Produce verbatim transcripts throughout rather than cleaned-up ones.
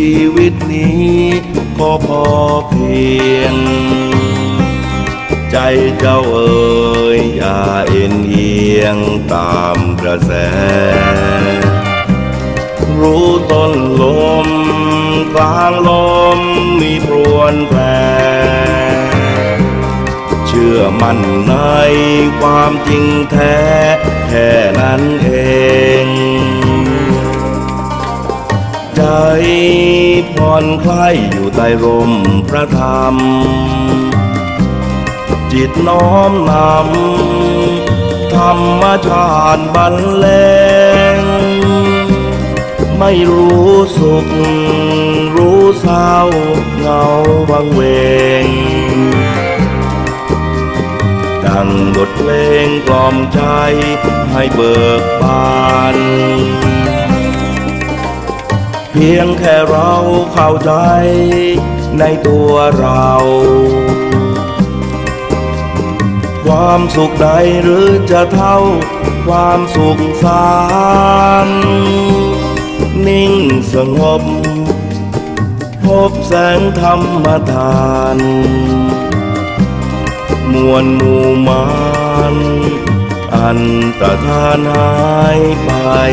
ชีวิตนี้ก็พอเพียงใจเจ้าเอ๋ยอย่าเอ็นเอียงตามกระแสรู้ต้นลมกลางลมมีพรวนแปรเชื่อมั่นในความจริงแท้แค่นั้นเองใจผ่อนคลายอยู่ใต้ร่มพระธรรมจิตน้อมนำธรรมชาติบรรเลงไม่รู้สุขรู้เศร้าเหงาวังเวงดังบทเพลงกล่อมใจให้เบิกบานเพียงแค่เราเข้าใจในตัวเราความสุขใดหรือจะเท่าความสุขสานนิ่งสงบพบแสงธรรมทานมวลหมู่มานอันตรธานหายไป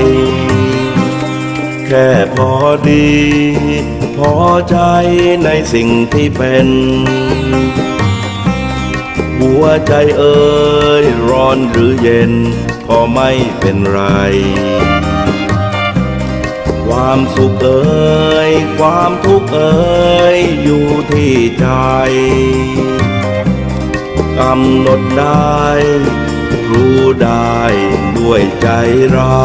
แค่พอดีพอใจในสิ่งที่เป็นหัวใจเอ่ยร้อนหรือเย็นก็ไม่เป็นไรความสุขเอ่ยความทุกข์เอ่ยอยู่ที่ใจกำหนดได้รู้ได้ด้วยใจเรา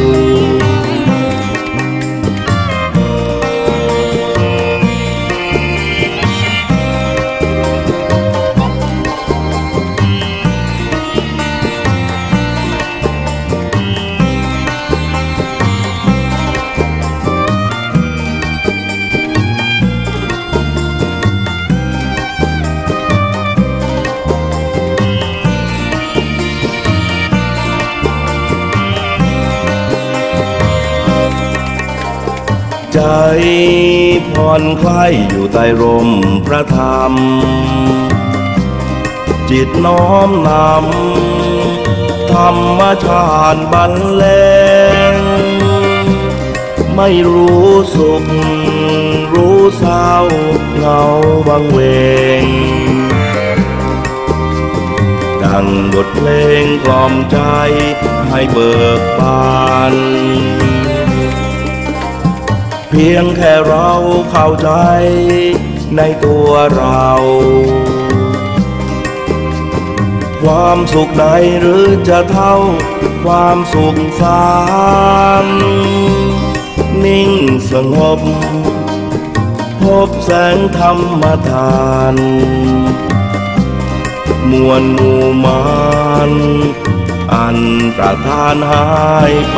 ใจผ่อนคลายอยู่ใต้ร่มพระธรรมจิตน้อมนำธรรมชาติบรรเลงไม่รู้สุขรู้เศร้าเหงาวังเวงดังบทเพลงกล่อมใจให้เบิกบานเพียงแค่เราเข้าใจในตัวเราความสุขใดหรือจะเท่าความสุขสานนิ่งสงบพบแสงธรรมทานมวลหมู่มานอันตรธานหายไป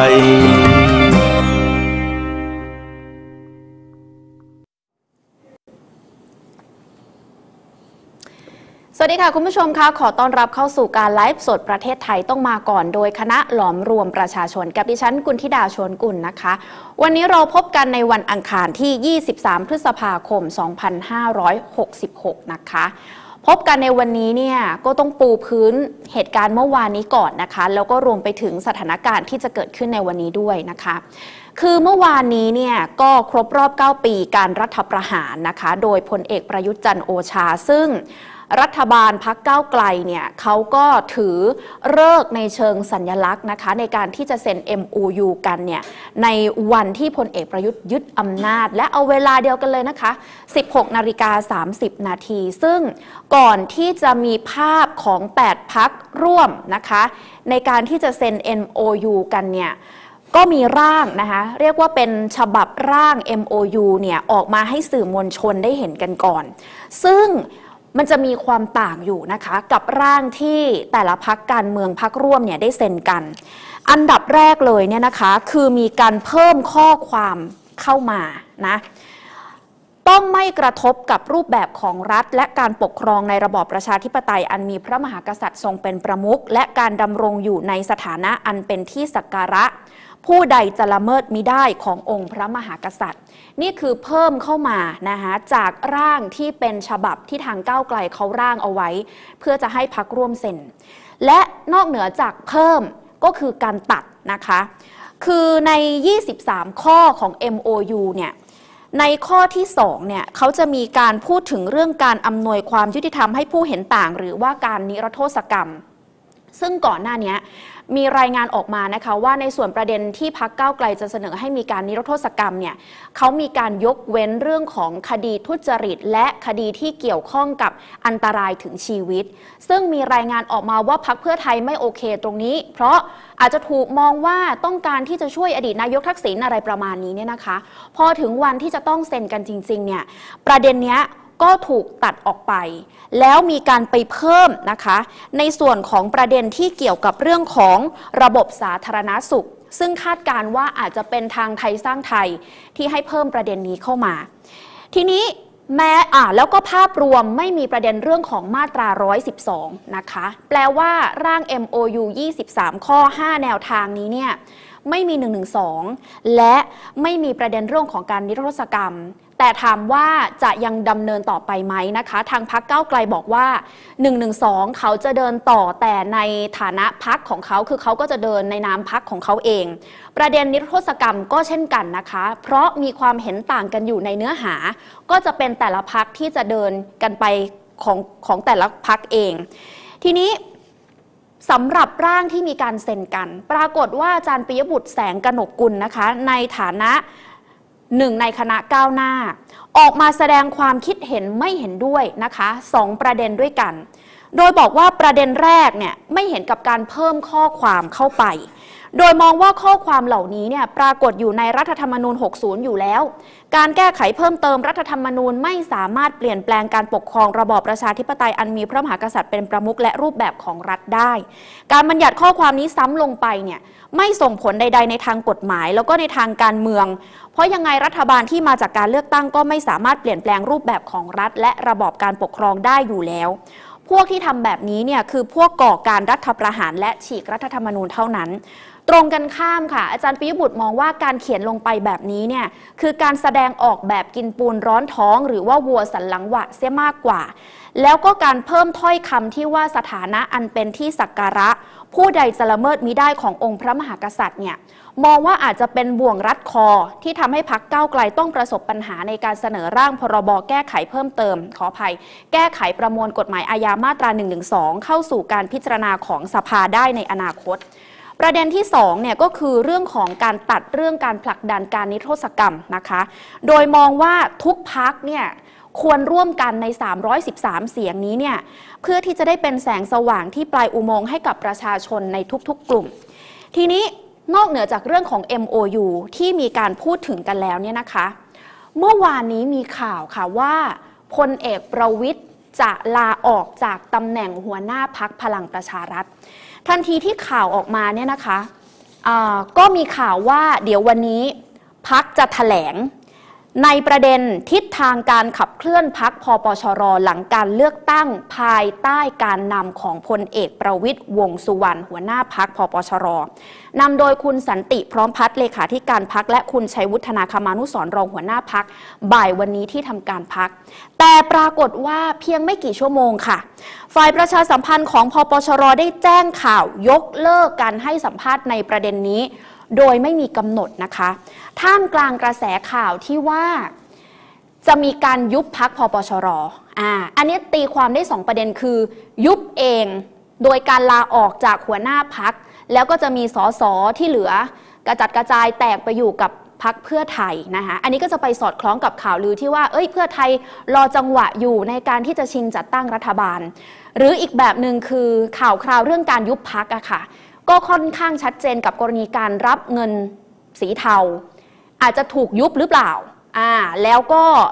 สวัสดีค่ะคุณผู้ชมคะขอต้อนรับเข้าสู่การไลฟ์สดประเทศไทยต้องมาก่อนโดยคณะหลอมรวมประชาชนกับดิฉันกุลธิดาชวนกุลนะคะวันนี้เราพบกันในวันอังคารที่ยี่สิบสามพฤษภาคมสองพันห้าร้อยหกสิบหกนะคะพบกันในวันนี้เนี่ยก็ต้องปูพื้นเหตุการณ์เมื่อวานนี้ก่อนนะคะแล้วก็รวมไปถึงสถานการณ์ที่จะเกิดขึ้นในวันนี้ด้วยนะคะคือเมื่อวานนี้เนี่ยก็ครบรอบเก้าปีการรัฐประหารนะคะโดยพลเอกประยุทธ์จันทร์โอชาซึ่งรัฐบาลพรรคก้าวไกลเนี่ยเขาก็ถือฤกษ์ในเชิงสัญลักษณ์นะคะในการที่จะเซ็น เอ็ม โอ ยู กันเนี่ยในวันที่พลเอกประยุทธ์ยึดอำนาจและเอาเวลาเดียวกันเลยนะคะ สิบหกนาฬิกาสามสิบนาทีซึ่งก่อนที่จะมีภาพของแปดพรรคร่วมนะคะในการที่จะเซ็น เอ็ม โอ ยู กันเนี่ยก็มีร่างนะคะเรียกว่าเป็นฉบับร่าง เอ็ม โอ ยู เนี่ยออกมาให้สื่อมวลชนได้เห็นกันก่อนซึ่งมันจะมีความต่างอยู่นะคะกับร่างที่แต่ละพรรคการเมืองพรรคร่วมเนี่ยได้เซ็นกันอันดับแรกเลยเนี่ยนะคะคือมีการเพิ่มข้อความเข้ามานะต้องไม่กระทบกับรูปแบบของรัฐและการปกครองในระบอบประชาธิปไตยอันมีพระมหากษัตริย์ทรงเป็นประมุขและการดำรงอยู่ในสถานะอันเป็นที่สักการะผู้ใดจะละเมิดมิได้ขององค์พระมหากษัตริย์นี่คือเพิ่มเข้ามานะคะจากร่างที่เป็นฉบับที่ทางก้าวไกลเขาร่างเอาไว้เพื่อจะให้พรรคร่วมเซ็นและนอกเหนือจากเพิ่มก็คือการตัดนะคะคือในยี่สิบสามข้อของ เอ็ม โอ ยู เนี่ยในข้อที่สองเนี่ยเขาจะมีการพูดถึงเรื่องการอำนวยความยุติธรรมให้ผู้เห็นต่างหรือว่าการนิรโทษกรรมซึ่งก่อนหน้านี้มีรายงานออกมานะคะว่าในส่วนประเด็นที่พรรคก้าวไกลจะเสนอให้มีการนิรโทษกรรมเนี่ยเขามีการยกเว้นเรื่องของคดีทุจริตและคดีที่เกี่ยวข้องกับอันตรายถึงชีวิตซึ่งมีรายงานออกมาว่าพรรคเพื่อไทยไม่โอเคตรงนี้เพราะอาจจะถูกมองว่าต้องการที่จะช่วยอดีตนายกทักษิณอะไรประมาณนี้เนี่ยนะคะพอถึงวันที่จะต้องเซ็นกันจริงๆเนี่ยประเด็นเนี้ยก็ถูกตัดออกไปแล้วมีการไปเพิ่มนะคะในส่วนของประเด็นที่เกี่ยวกับเรื่องของระบบสาธารณสุขซึ่งคาดการณ์ว่าอาจจะเป็นทางไทยสร้างไทยที่ให้เพิ่มประเด็นนี้เข้ามาทีนี้แม้อ่าแล้วก็ภาพรวมไม่มีประเด็นเรื่องของมาตราหนึ่งร้อยสิบสองนะคะแปลว่าร่าง เอ็ม โอ ยู ยี่สิบสามข้อห้าแนวทางนี้เนี่ยไม่มีหนึ่งหนึ่งสองและไม่มีประเด็นเรื่องของการนิรโทษกรรมแต่ถามว่าจะยังดำเนินต่อไปไหมนะคะทางพรรคก้าวไกลบอกว่าหนึ่งหนึ่งสองเขาจะเดินต่อแต่ในฐานะพรรคของเขาคือเขาก็จะเดินในนามพรรคของเขาเองประเด็นนิรโทษกรรมก็เช่นกันนะคะเพราะมีความเห็นต่างกันอยู่ในเนื้อหาก็จะเป็นแต่ละพรรคที่จะเดินกันไปของของแต่ละพรรคเองทีนี้สำหรับร่างที่มีการเซ็นกันปรากฏว่าอาจารย์ปิยบุตรแสงกนกกุลนะคะในฐานะหนึ่งในคณะก้าวหน้าออกมาแสดงความคิดเห็นไม่เห็นด้วยนะคะสองประเด็นด้วยกันโดยบอกว่าประเด็นแรกเนี่ยไม่เห็นกับการเพิ่มข้อความเข้าไปโดยมองว่าข้อความเหล่านี้เนี่ยปรากฏอยู่ในรัฐธรรมนูญหกสิบอยู่แล้วการแก้ไขเพิ่มเติมรัฐธรรมนูญไม่สามารถเปลี่ยนแปลงการปกครองระบอบประชาธิปไตยอันมีพระมหากษัตริย์เป็นประมุขและรูปแบบของรัฐได้การบัญญัติข้อความนี้ซ้ำลงไปเนี่ยไม่ส่งผลใดๆในทางกฎหมายแล้วก็ในทางการเมืองเพราะยังไงรัฐบาลที่มาจากการเลือกตั้งก็ไม่สามารถเปลี่ยนแปลงรูปแบบของรัฐและระบอบการปกครองได้อยู่แล้วพวกที่ทำแบบนี้เนี่ยคือพวกก่อการรัฐประหารและฉีกรัฐธรรมนูญเท่านั้นตรงกันข้ามค่ะอาจารย์ปิยบุตรมองว่าการเขียนลงไปแบบนี้เนี่ยคือการแสดงออกแบบกินปูนร้อนท้องหรือว่าวัวสันหลังหวะเสียมากกว่าแล้วก็การเพิ่มถ้อยคำที่ว่าสถานะอันเป็นที่สักการะผู้ใดจะละเมิดมิได้ขององค์พระมหากษัตริย์เนี่ยมองว่าอาจจะเป็นบ่วงรัดคอที่ทำให้พรรคก้าวไกลต้องประสบปัญหาในการเสนอร่างพรบแก้ไขเพิ่มเติมขออภัยแก้ไขประมวลกฎหมายอาญามาตราหนึ่งหนึ่งสองเข้าสู่การพิจารณาของสภาได้ในอนาคตประเด็นที่สองเนี่ยก็คือเรื่องของการตัดเรื่องการผลักดันการนิรโทษกรรมนะคะโดยมองว่าทุกพรรคเนี่ยควรร่วมกันในสามร้อยสิบสามเสียงนี้เนี่ยเพื่อที่จะได้เป็นแสงสว่างที่ปลายอุโมงค์ให้กับประชาชนในทุกๆกลุ่มทีนี้นอกเหนือจากเรื่องของ เอ็ม โอ ยู ที่มีการพูดถึงกันแล้วเนี่ยนะคะเมื่อวานนี้มีข่าวค่ะว่าพลเอกประวิตรจะลาออกจากตำแหน่งหัวหน้าพรรคพลังประชารัฐทันทีที่ข่าวออกมาเนี่ยนะคะก็มีข่าวว่าเดี๋ยววันนี้พรรคจะแถลงในประเด็นทิศทางการขับเคลื่อนพรรคพปชรหลังการเลือกตั้งภายใต้การนำของพลเอกประวิตรวงษ์สุวรรณหัวหน้าพรรคพปชรนำโดยคุณสันติพร้อมพัฒน์เลขาธิการพรรคและคุณชัยวุฒนาคมานุสรณ์รองหัวหน้าพรรคบ่ายวันนี้ที่ทำการพรรคแต่ปรากฏว่าเพียงไม่กี่ชั่วโมงค่ะฝ่ายประชาสัมพันธ์ของพปชรได้แจ้งข่าวยกเลิกการให้สัมภาษณ์ในประเด็นนี้โดยไม่มีกำหนดนะคะท่ามกลางกระแสข่าวที่ว่าจะมีการยุบพรรคพปชรอ่าอันนี้ตีความได้สองประเด็นคือยุบเองโดยการลาออกจากหัวหน้าพรรคแล้วก็จะมีสสที่เหลือกระจัดกระจายแตกไปอยู่กับพรรคเพื่อไทยนะคะอันนี้ก็จะไปสอดคล้องกับข่าวลือที่ว่าเอ้ยเพื่อไทยรอจังหวะอยู่ในการที่จะชิงจัดตั้งรัฐบาลหรืออีกแบบหนึ่งคือข่าวคราวเรื่องการยุบพรรคอะค่ะก็ค่อนข้างชัดเจนกับกรณีการรับเงินสีเทาอาจจะถูกยุบหรือเปล่าอ่าแล้วก็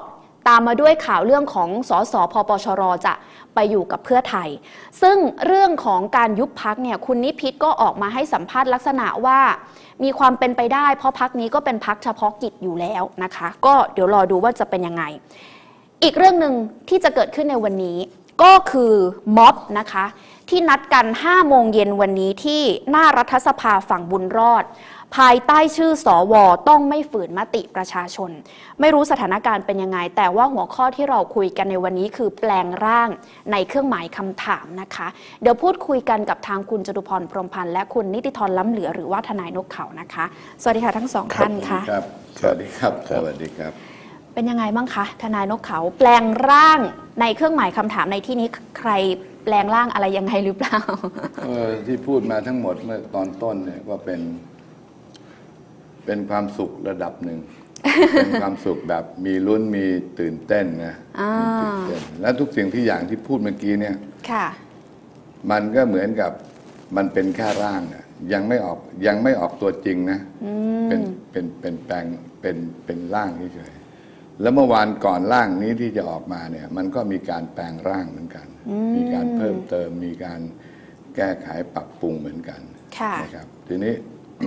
ตามมาด้วยข่าวเรื่องของสสพปชรจะไปอยู่กับเพื่อไทยซึ่งเรื่องของการยุบพรรคเนี่ยคุณนิพิษก็ออกมาให้สัมภาษณ์ลักษณะว่ามีความเป็นไปได้เพราะพรรคนี้ก็เป็นพรรคเฉพาะกิจอยู่แล้วนะคะก็เดี๋ยวรอดูว่าจะเป็นยังไงอีกเรื่องหนึ่งที่จะเกิดขึ้นในวันนี้ก็คือม็อบนะคะที่นัดกันห้าโมงเย็นวันนี้ที่หน้ารัฐสภาฝั่งบุญรอดภายใต้ชื่อสวต้องไม่ฝืนมติประชาชนไม่รู้สถานการณ์เป็นยังไงแต่ว่าหัวข้อที่เราคุยกันในวันนี้คือแปลงร่างในเครื่องหมายคำถามนะคะเดี๋ยวพูดคุยกันกับทางคุณจตุพรพรหมพันธ์และคุณนิติธรล้ำเหลือหรือว่าทนายนกเขานะคะสวัสดีค่ะทั้งสองท่านค่ะครับสวัสดีครับสวัสดีครับเป็นยังไงบ้างคะทนายนกเขาแปลงร่างในเครื่องหมายคำถามในที่นี้ใครแปลงร่างอะไรยังไงหรือเปล่าเออที่พูดมาทั้งหมดเมื่อตอนต้นเนี่ยก็เป็นเป็นความสุขระดับหนึ่ง เป็นความสุขแบบมีลุ้นมีตื่นเต้นนะมีตื่นเต้นและทุกสิ่งที่อย่างที่พูดเมื่อกี้เนี่ยค่ะมันก็เหมือนกับมันเป็นแค่ร่างอะยังไม่ออกยังไม่ออกตัวจริงนะเป็นเป็นเป็นแปลงเป็นเป็นร่างเฉยๆแล้วเมื่อวานก่อนร่างนี้ที่จะออกมาเนี่ยมันก็มีการแปลงร่างเหมือนกันมีการเพิ่มเติมมีการแก้ไขปรับปรุงเหมือนกันนะครับทีนี้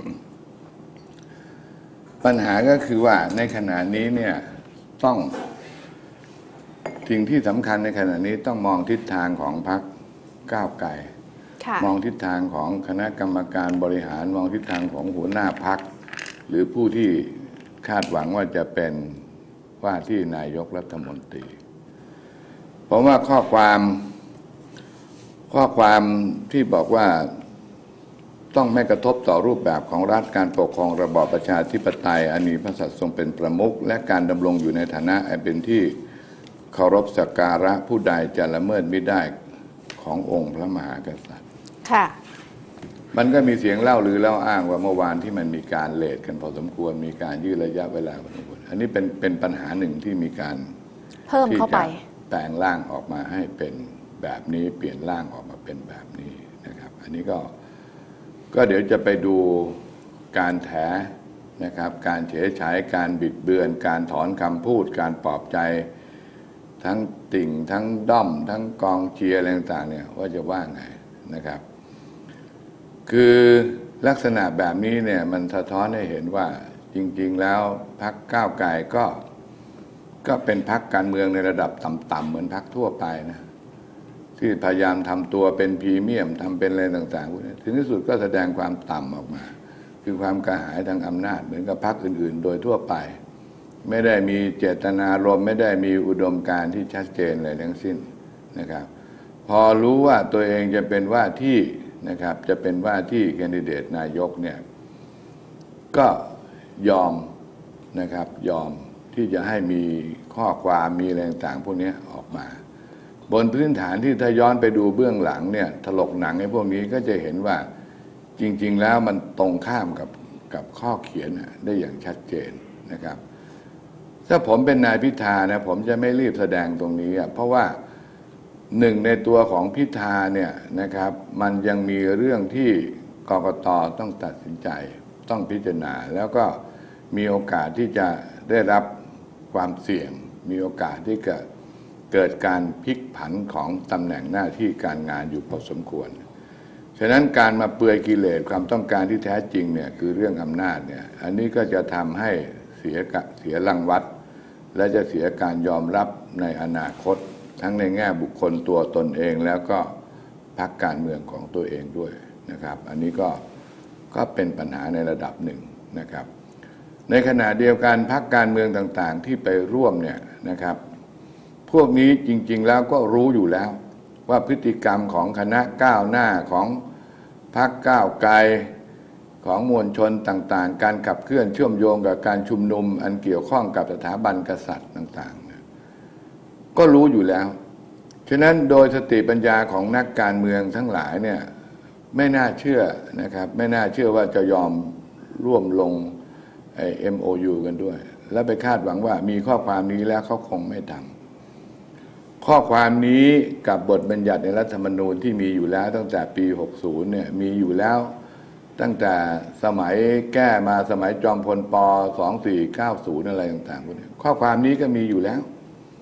ปัญหาก็คือว่าในขณะนี้เนี่ยต้องสิ่งที่สำคัญในขณะนี้ต้องมองทิศทางของพรรคก้าวไกลมองทิศทางของคณะกรรมการบริหารมองทิศทางของหัวหน้าพรรคหรือผู้ที่คาดหวังว่าจะเป็นว่าที่นายกรัฐมนตรีผมว่าข้อความข้อความที่บอกว่าต้องไม่กระทบต่อรูปแบบของรัฐการปกครองระบอบประชาธิปไตยอันมีพระสัตย์ทรงเป็นประมุขและการดำรงอยู่ในฐานะเป็นที่เคารพสักการะผู้ใดจะละเมิดไม่ได้ขององค์พระมหากษัตริย์ค่ะมันก็มีเสียงเล่าลือเล่าอ้างว่าเมื่อวานที่มันมีการเลทกันพอสมควรมีการยืดระยะเวลาพอสมควรอันนี้เป็นเป็นปัญหาหนึ่งที่มีการเพิ่มเข้าไปแปลงร่างออกมาให้เป็นแบบนี้เปลี่ยนร่างออกมาเป็นแบบนี้นะครับอันนี้ก็ก็เดี๋ยวจะไปดูการแถนะครับการเฉยฉายการบิดเบือนการถอนคำพูดการปลอบใจทั้งติ่งทั้งด้อมทั้งกองเชียร์อะไรต่างๆเนี่ยว่าจะว่าไงนะครับคือลักษณะแบบนี้เนี่ยมันสะท้อนให้เห็นว่าจริงๆแล้วพรรคก้าวไกลก็ก็เป็นพรรคการเมืองในระดับต่ำๆเหมือนพรรคทั่วไปนะที่พยายามทำตัวเป็นพรีเมียมทำเป็นอะไรต่างๆพวกนี้ถึงที่สุดก็แสดงความต่ำออกมาคือความกระหายทางอำนาจเหมือนกับพรรคอื่นๆโดยทั่วไปไม่ได้มีเจตนารมณ์ไม่ได้มีอุดมการณ์ที่ชัดเจนอะไรทั้งสิ้นนะครับพอรู้ว่าตัวเองจะเป็นว่าที่นะครับจะเป็นว่าที่แคนดิเดตนายกเนี่ยก็ยอมนะครับยอมที่จะให้มีข้อความมีอะไรต่างๆพวกนี้ออกมาบนพื้นฐานที่ถ้าย้อนไปดูเบื้องหลังเนี่ยถลกหนังไอ้พวกนี้ก็จะเห็นว่าจริงๆแล้วมันตรงข้ามกับกับข้อเขียนได้อย่างชัดเจนนะครับถ้าผมเป็นนายพิธานะผมจะไม่รีบแสดงตรงนี้เพราะว่าหนึ่งในตัวของพิธาเนี่ยนะครับมันยังมีเรื่องที่กกต.ต้องตัดสินใจต้องพิจารณาแล้วก็มีโอกาสที่จะได้รับความเสี่ยงมีโอกาสที่จะเกิดการพลิกผันของตำแหน่งหน้าที่การงานอยู่พอสมควรฉะนั้นการมาเปื่อยกิเลสความต้องการที่แท้จริงเนี่ยคือเรื่องอำนาจเนี่ยอันนี้ก็จะทำให้เสียเสียรางวัลและจะเสียการยอมรับในอนาคตทั้งในแง่บุคคลตัวตนเองแล้วก็พรรคการเมืองของตัวเองด้วยนะครับอันนี้ก็ก็เป็นปัญหาในระดับหนึ่งนะครับในขณะเดียวกันพรรคการเมืองต่างๆที่ไปร่วมเนี่ยนะครับพวกนี้จริงๆแล้วก็รู้อยู่แล้วว่าพฤติกรรมของคณะก้าวหน้าของพรรคก้าวไกลของมวลชนต่างๆการขับเคลื่อนเชื่อมโยงกับการชุมนุมอันเกี่ยวข้องกับสถาบันกษัตริย์ต่างๆก็รู้อยู่แล้วฉะนั้นโดยสติปัญญาของนักการเมืองทั้งหลายเนี่ยไม่น่าเชื่อนะครับไม่น่าเชื่อว่าจะยอมร่วมลงไอ้ เอ็ม โอ ยู กันด้วยและไปคาดหวังว่ามีข้อความนี้แล้วเขาคงไม่ทำข้อความนี้กับบทบัญญัติในรัฐธรรมนูญที่มีอยู่แล้วตั้งแต่ปีหกสิบเนี่ยมีอยู่แล้วตั้งแต่สมัยแก้มาสมัยจอมพลป.สองสี่เก้าศูนย์อะไรต่างๆพวกนี้ข้อความนี้ก็มีอยู่แล้ว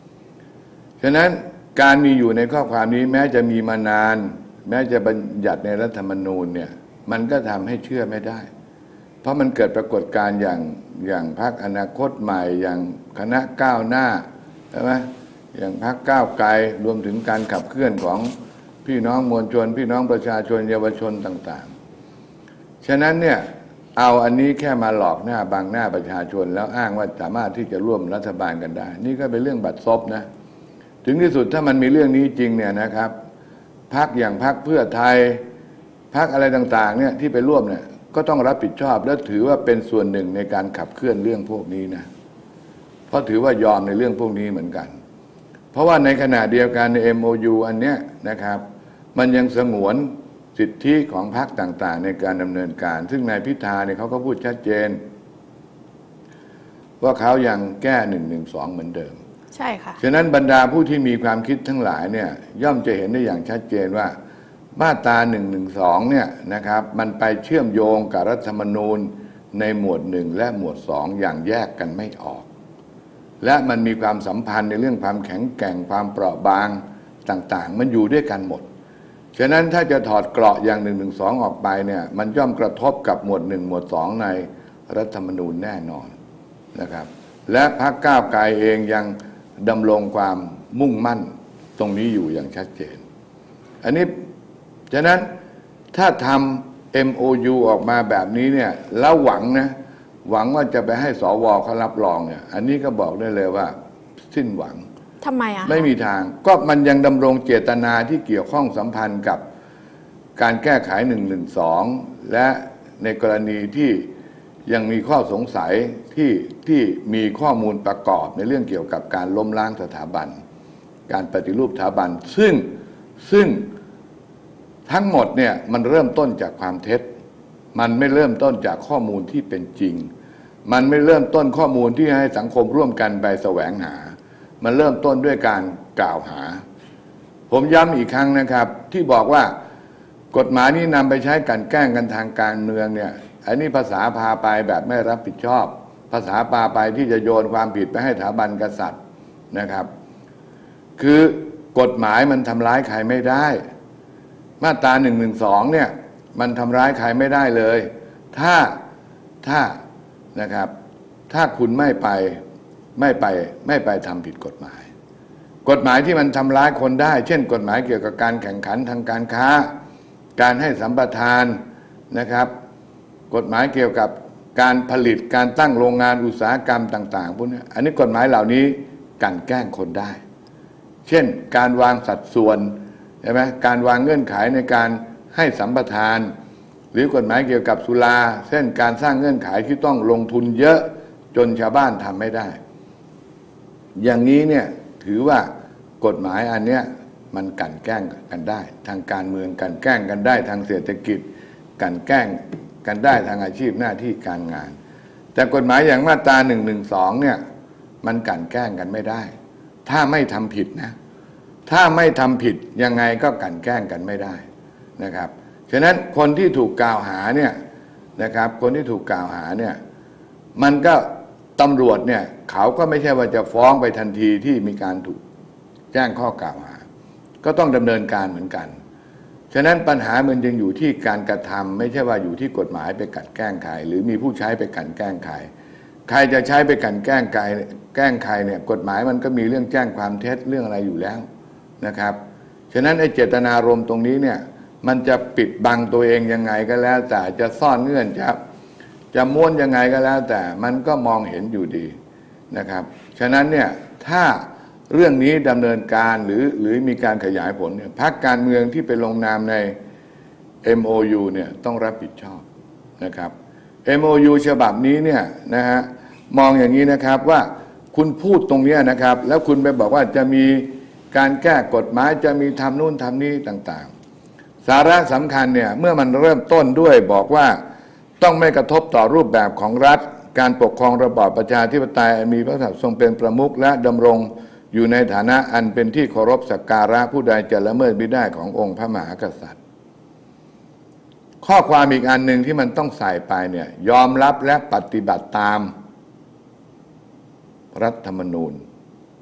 ฉะนั้นการมีอยู่ในข้อความนี้แม้จะมีมานานแม้จะบัญญัติในรัฐธรรมนูญเนี่ยมันก็ทำให้เชื่อไม่ได้เพราะมันเกิดปรากฏการณ์อย่างอย่างพรรคอนาคตใหม่อย่างคณะก้าวหน้าใช่ไหมอย่างพรรคก้าวไกลรวมถึงการขับเคลื่อนของพี่น้องมวลชนพี่น้องประชาชนเยาวชนต่างๆฉะนั้นเนี่ยเอาอันนี้แค่มาหลอกหน้าบังหน้าประชาชนแล้วอ้างว่าสามารถที่จะร่วมรัฐบาลกันได้นี่ก็เป็นเรื่องบัดซบนะถึงที่สุดถ้ามันมีเรื่องนี้จริงเนี่ยนะครับพรรคอย่างพรรคเพื่อไทยพรรคอะไรต่างๆเนี่ยที่ไปร่วมเนี่ยก็ต้องรับผิดชอบและถือว่าเป็นส่วนหนึ่งในการขับเคลื่อนเรื่องพวกนี้นะเพราะถือว่ายอมในเรื่องพวกนี้เหมือนกันเพราะว่าในขณะเดียวกันใน เอ็ม โอ ยู อันเนี้ยนะครับมันยังสงวนสิทธิของพรรคต่างๆในการดำเนินการซึ่งนายพิธาเนี่ยเขาก็พูดชัดเจนว่าเขายังแก้หนึ่งหนึ่งสองเหมือนเดิมใช่ค่ะฉะนั้นบรรดาผู้ที่มีความคิดทั้งหลายเนี่ยย่อมจะเห็นได้อย่างชัดเจนว่ามาตราหนึ่งหนึ่งสองเนี่ยนะครับมันไปเชื่อมโยงกับรัฐธรรมนูญในหมวดหนึ่งและหมวดสองอย่างแยกกันไม่ออกและมันมีความสัมพันธ์ในเรื่องความแข็งแกร่งความเปราะบางต่างๆมันอยู่ด้วยกันหมดฉะนั้นถ้าจะถอดเกราะอย่างหนึ่งหนึ่งสองออกไปเนี่ยมันย่อมกระทบกับหมวดหนึ่งหมวดสองในรัฐธรรมนูญแน่นอนนะครับและพรรคก้าวไกลเองยังดำรงความมุ่งมั่นตรงนี้อยู่อย่างชัดเจนอันนี้ฉะนั้นถ้าทำ เอ็ม โอ ยู ออกมาแบบนี้เนี่ยแล้วหวังนะหวังว่าจะไปให้สวเขารับรองเนี่ยอันนี้ก็บอกได้เลยว่าสิ้นหวังทำไมอ่ะไม่มีทางก็มันยังดำรงเจตนาที่เกี่ยวข้องสัมพันธ์กับการแก้ไขหนึ่งหนึ่งสองและในกรณีที่ยังมีข้อสงสัยที่ที่มีข้อมูลประกอบในเรื่องเกี่ยวกับการล้มล้างสถาบันการปฏิรูปสถาบันซึ่งซึ่งทั้งหมดเนี่ยมันเริ่มต้นจากความเท็จมันไม่เริ่มต้นจากข้อมูลที่เป็นจริงมันไม่เริ่มต้นข้อมูลที่ให้สังคมร่วมกันไปแสวงหามันเริ่มต้นด้วยการกล่าวหาผมย้ำอีกครั้งนะครับที่บอกว่ากฎหมายนี้นำไปใช้กันแกล้งกันทางการเมืองเนี่ยอันนี้ภาษาพาไปแบบไม่รับผิดชอบภาษาพาไปที่จะโยนความผิดไปให้สถาบันกษัตริย์นะครับคือกฎหมายมันทำร้ายใครไม่ได้มาตราหนึ่งหนึ่งสองเนี่ยมันทำร้ายใครไม่ได้เลยถ้าถ้านะครับถ้าคุณไม่ไปไม่ไปไม่ไปทำผิดกฎหมายกฎหมายที่มันทำร้ายคนได้เช่นกฎหมายเกี่ยวกับการแข่งขันทางการค้าการให้สัมปทานนะครับกฎหมายเกี่ยวกับการผลิตการตั้งโรงงานอุตสาหกรรมต่างๆพวกนี้อันนี้กฎหมายเหล่านี้กันแกล้งคนได้เช่นการวางสัดส่วนใช่ไหมการวางเงื่อนไขในการให้สัมปทานหรือกฎหมายเกี่ยวกับสุราเช่นการสร้างเงื่อนไขที่ต้องลงทุนเยอะจนชาวบ้านทำไม่ได้อย่างนี้เนี่ยถือว่ากฎหมายอันเนี้ยมันกันแกล้งกันได้ทางการเมืองกันแกล้งกันได้ทางเศรษฐกิจกันแกล้งกันได้ทางอาชีพหน้าที่การงานแต่กฎหมายอย่างมาตราหนึ่งหนึ่งสองเนี่ยมันกันแกล้งกันไม่ได้ถ้าไม่ทำผิดนะถ้าไม่ทำผิดยังไงก็กันแกล้งกันไม่ได้นะครับฉะนั้นคนที่ถูกกล่าวหาเนี่ยนะครับคนที่ถูกกล่าวหาเนี่ยมันก็ตำรวจเนี่ยเขาก็ไม่ใช่ว่าจะฟ้องไปทันทีที่มีการถูกแจ้งข้อกล่าวหาก็ต้องดำเนินการเหมือนกันฉะนั้นปัญหามันยังอยู่ที่การกระทำไม่ใช่ว่าอยู่ที่กฎหมายไปกลั่นแกล้งใครหรือมีผู้ใช้ไปกลั่นแกล้งใครใครจะใช้ไปกลั่นแกล้งใครแกล้งใครเนี่ยกฎหมายมันก็มีเรื่องแจ้งความเท็จเรื่องอะไรอยู่แล้วนะครับฉะนั้นไอ้เจตนารมณ์ตรงนี้เนี่ยมันจะปิดบังตัวเองยังไงก็แล้วแต่จะซ่อนเงื่อนจะจะม้วนยังไงก็แล้วแต่มันก็มองเห็นอยู่ดีนะครับฉะนั้นเนี่ยถ้าเรื่องนี้ดำเนินการหรือหรือมีการขยายผลเนี่ยพรรคการเมืองที่ไปลงนามใน เอ็ม โอ ยู เนี่ยต้องรับผิดชอบนะครับ เอ็ม โอ ยู ฉบับนี้เนี่ยนะฮะมองอย่างนี้นะครับว่าคุณพูดตรงนี้นะครับแล้วคุณไปบอกว่าจะมีการแก้กฎหมายจะมีทำนู่นทำนี่ต่างๆสาระสำคัญเนี่ยเมื่อมันเริ่มต้นด้วยบอกว่าต้องไม่กระทบต่อรูปแบบของรัฐการปกครองระบอบประชาธิปไตยมีพระมหากษัตริย์ทรงเป็นประมุขและดำรงอยู่ในฐานะอันเป็นที่เคารพสักการะผู้ใดจะละเมิดมิได้ขององค์พระมหากษัตริย์ข้อความอีกอันหนึ่งที่มันต้องใส่ไปเนี่ยยอมรับและปฏิบัติตามรัฐธรรมนูญ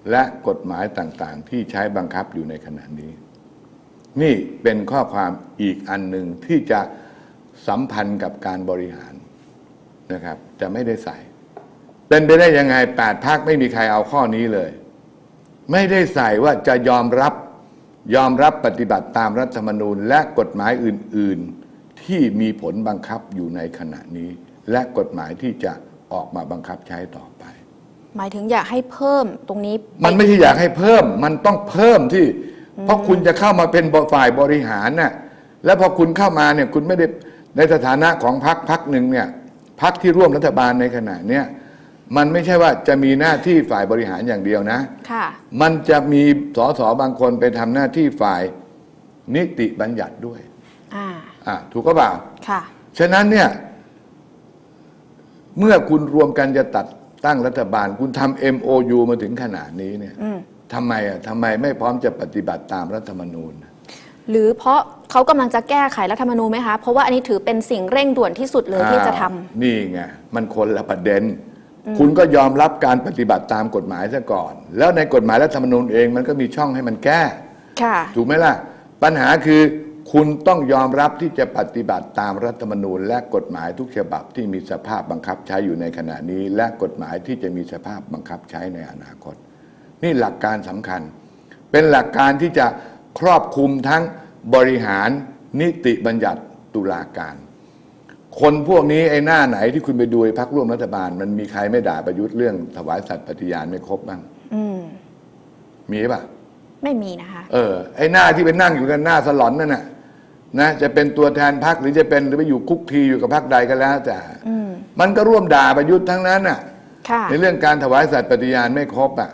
และกฎหมายต่างๆที่ใช้บังคับอยู่ในขณะนี้นี่เป็นข้อความอีกอันหนึ่งที่จะสัมพันธ์กับการบริหารนะครับจะไม่ได้ใส่เป็นไปได้ยังไงแปดพรรคไม่มีใครเอาข้อนี้เลยไม่ได้ใส่ว่าจะยอมรับยอมรับปฏิบัติตามรัฐธรรมนูญและกฎหมายอื่นๆที่มีผลบังคับอยู่ในขณะนี้และกฎหมายที่จะออกมาบังคับใช้ต่อไปหมายถึงอยากให้เพิ่มตรงนี้มันไม่ใช่อยากให้เพิ่มมันต้องเพิ่มที่เพราะคุณจะเข้ามาเป็นฝ่ายบริหารน่ะแล้วพอคุณเข้ามาเนี่ยคุณไม่ได้ในสถานะของพรรคพรรคหนึ่งเนี่ยพรรคที่ร่วมรัฐบาลในขณะเนี้ยมันไม่ใช่ว่าจะมีหน้าที่ฝ่ายบริหารอย่างเดียวนะค่ะมันจะมีสสบางคนไปทำหน้าที่ฝ่ายนิติบัญญัติด้วยอ่าอ่าถูกก็เปล่าค่ะฉะนั้นเนี่ยเมื่อคุณรวมกันจะตัดตั้งรัฐบาลคุณทำ เอ็ม โอ ยู มาถึงขนาดนี้เนี่ยทำไมอ่ะทำไมไม่พร้อมจะปฏิบัติตามรัฐธรรมนูญหรือเพราะเขากำลังจะแก้ไขรัฐธรรมนูญไหมคะเพราะว่าอันนี้ถือเป็นสิ่งเร่งด่วนที่สุดเลยที่จะทำนี่ไงมันคนละประเด็นคุณก็ยอมรับการปฏิบัติตามกฎหมายซะก่อนแล้วในกฎหมายรัฐธรรมนูญเองมันก็มีช่องให้มันแก้ค่ะถูกไหมล่ะปัญหาคือคุณต้องยอมรับที่จะปฏิบัติตามรัฐธรรมนูญและกฎหมายทุกฉบับที่มีสภาพบังคับใช้อยู่ในขณะนี้และกฎหมายที่จะมีสภาพบังคับใช้ในอนาคตนี่หลักการสำคัญเป็นหลักการที่จะครอบคลุมทั้งบริหารนิติบัญญัติตุลาการคนพวกนี้ไอ้หน้าไหนที่คุณไปดูไอ้พรรคร่วมรัฐบาลมันมีใครไม่ด่าประยุทธ์เรื่องถวายสัตย์ปฏิญาณไม่ครบบ้างมีป่ะไม่มีนะคะเออไอ้หน้าที่ไปนั่งอยู่กันหน้าสลอนนั่นน่ะนะจะเป็นตัวแทนพรรคหรือจะเป็นหรือไปอยู่คุกคีอยู่กับพรรคใดก็แล้วแต่มันก็ร่วมด่าประยุทธ์ทั้งนั้นน่ะในเรื่องการถวายสัตย์ปฏิญาณไม่ครบอ่ะ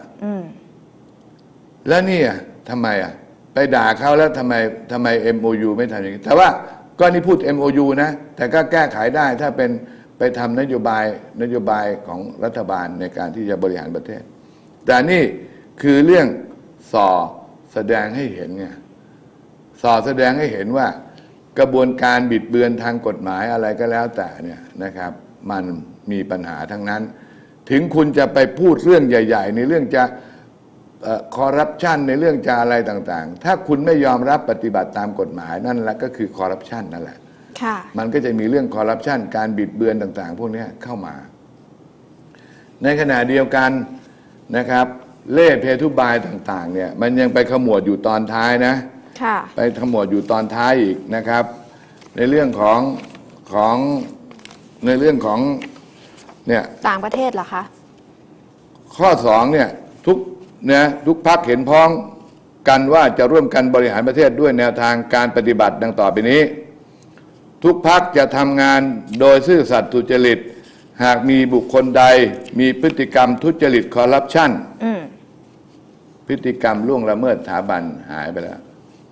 แล้วนี่อ่ะทำไมอ่ะไปด่าเขาแล้วทำไมทำไม เอ็ม โอ ยู ไม่ทำอย่างนี้แต่ว่าก็นี่พูด เอ็ม โอ ยู นะแต่ก็แก้ไขได้ถ้าเป็นไปทำนโยบายนโยบายของรัฐบาลในการที่จะบริหารประเทศแต่นี่คือเรื่องส่อแสดงให้เห็นไงส่อแสดงให้เห็นว่ากระบวนการบิดเบือนทางกฎหมายอะไรก็แล้วแต่เนี่ยนะครับมันมีปัญหาทั้งนั้นถึงคุณจะไปพูดเรื่องใหญ่ๆในเรื่องจะคอร์รัปชันในเรื่องจะอะไรต่างๆถ้าคุณไม่ยอมรับปฏิบัติตามกฎหมายนั่นแหละก็คือคอร์รัปชันนั่นแหละมันก็จะมีเรื่องคอร์รัปชันการบิดเบือนต่างๆพวกนี้เข้ามาในขณะเดียวกันนะครับเล่เพทุบายต่างๆเนี่ยมันยังไปขมวดอยู่ตอนท้ายนะไปขมวดอยู่ตอนท้ายอีกนะครับในเรื่องของของในเรื่องของเนี่ยต่างประเทศเหรอคะข้อสองเนี่ยทุกเนี่ยทุกพรรคเห็นพ้องกันว่าจะร่วมกันบริหารประเทศด้วยแนวทางการปฏิบัติดังต่อไปนี้ทุกพรรคจะทำงานโดยซื่อสัตย์สุจริตหากมีบุคคลใดมีพฤติกรรมทุจริตคอร์รัปชันพฤติกรรมล่วงละเมิดสถาบันหายไปแล้ว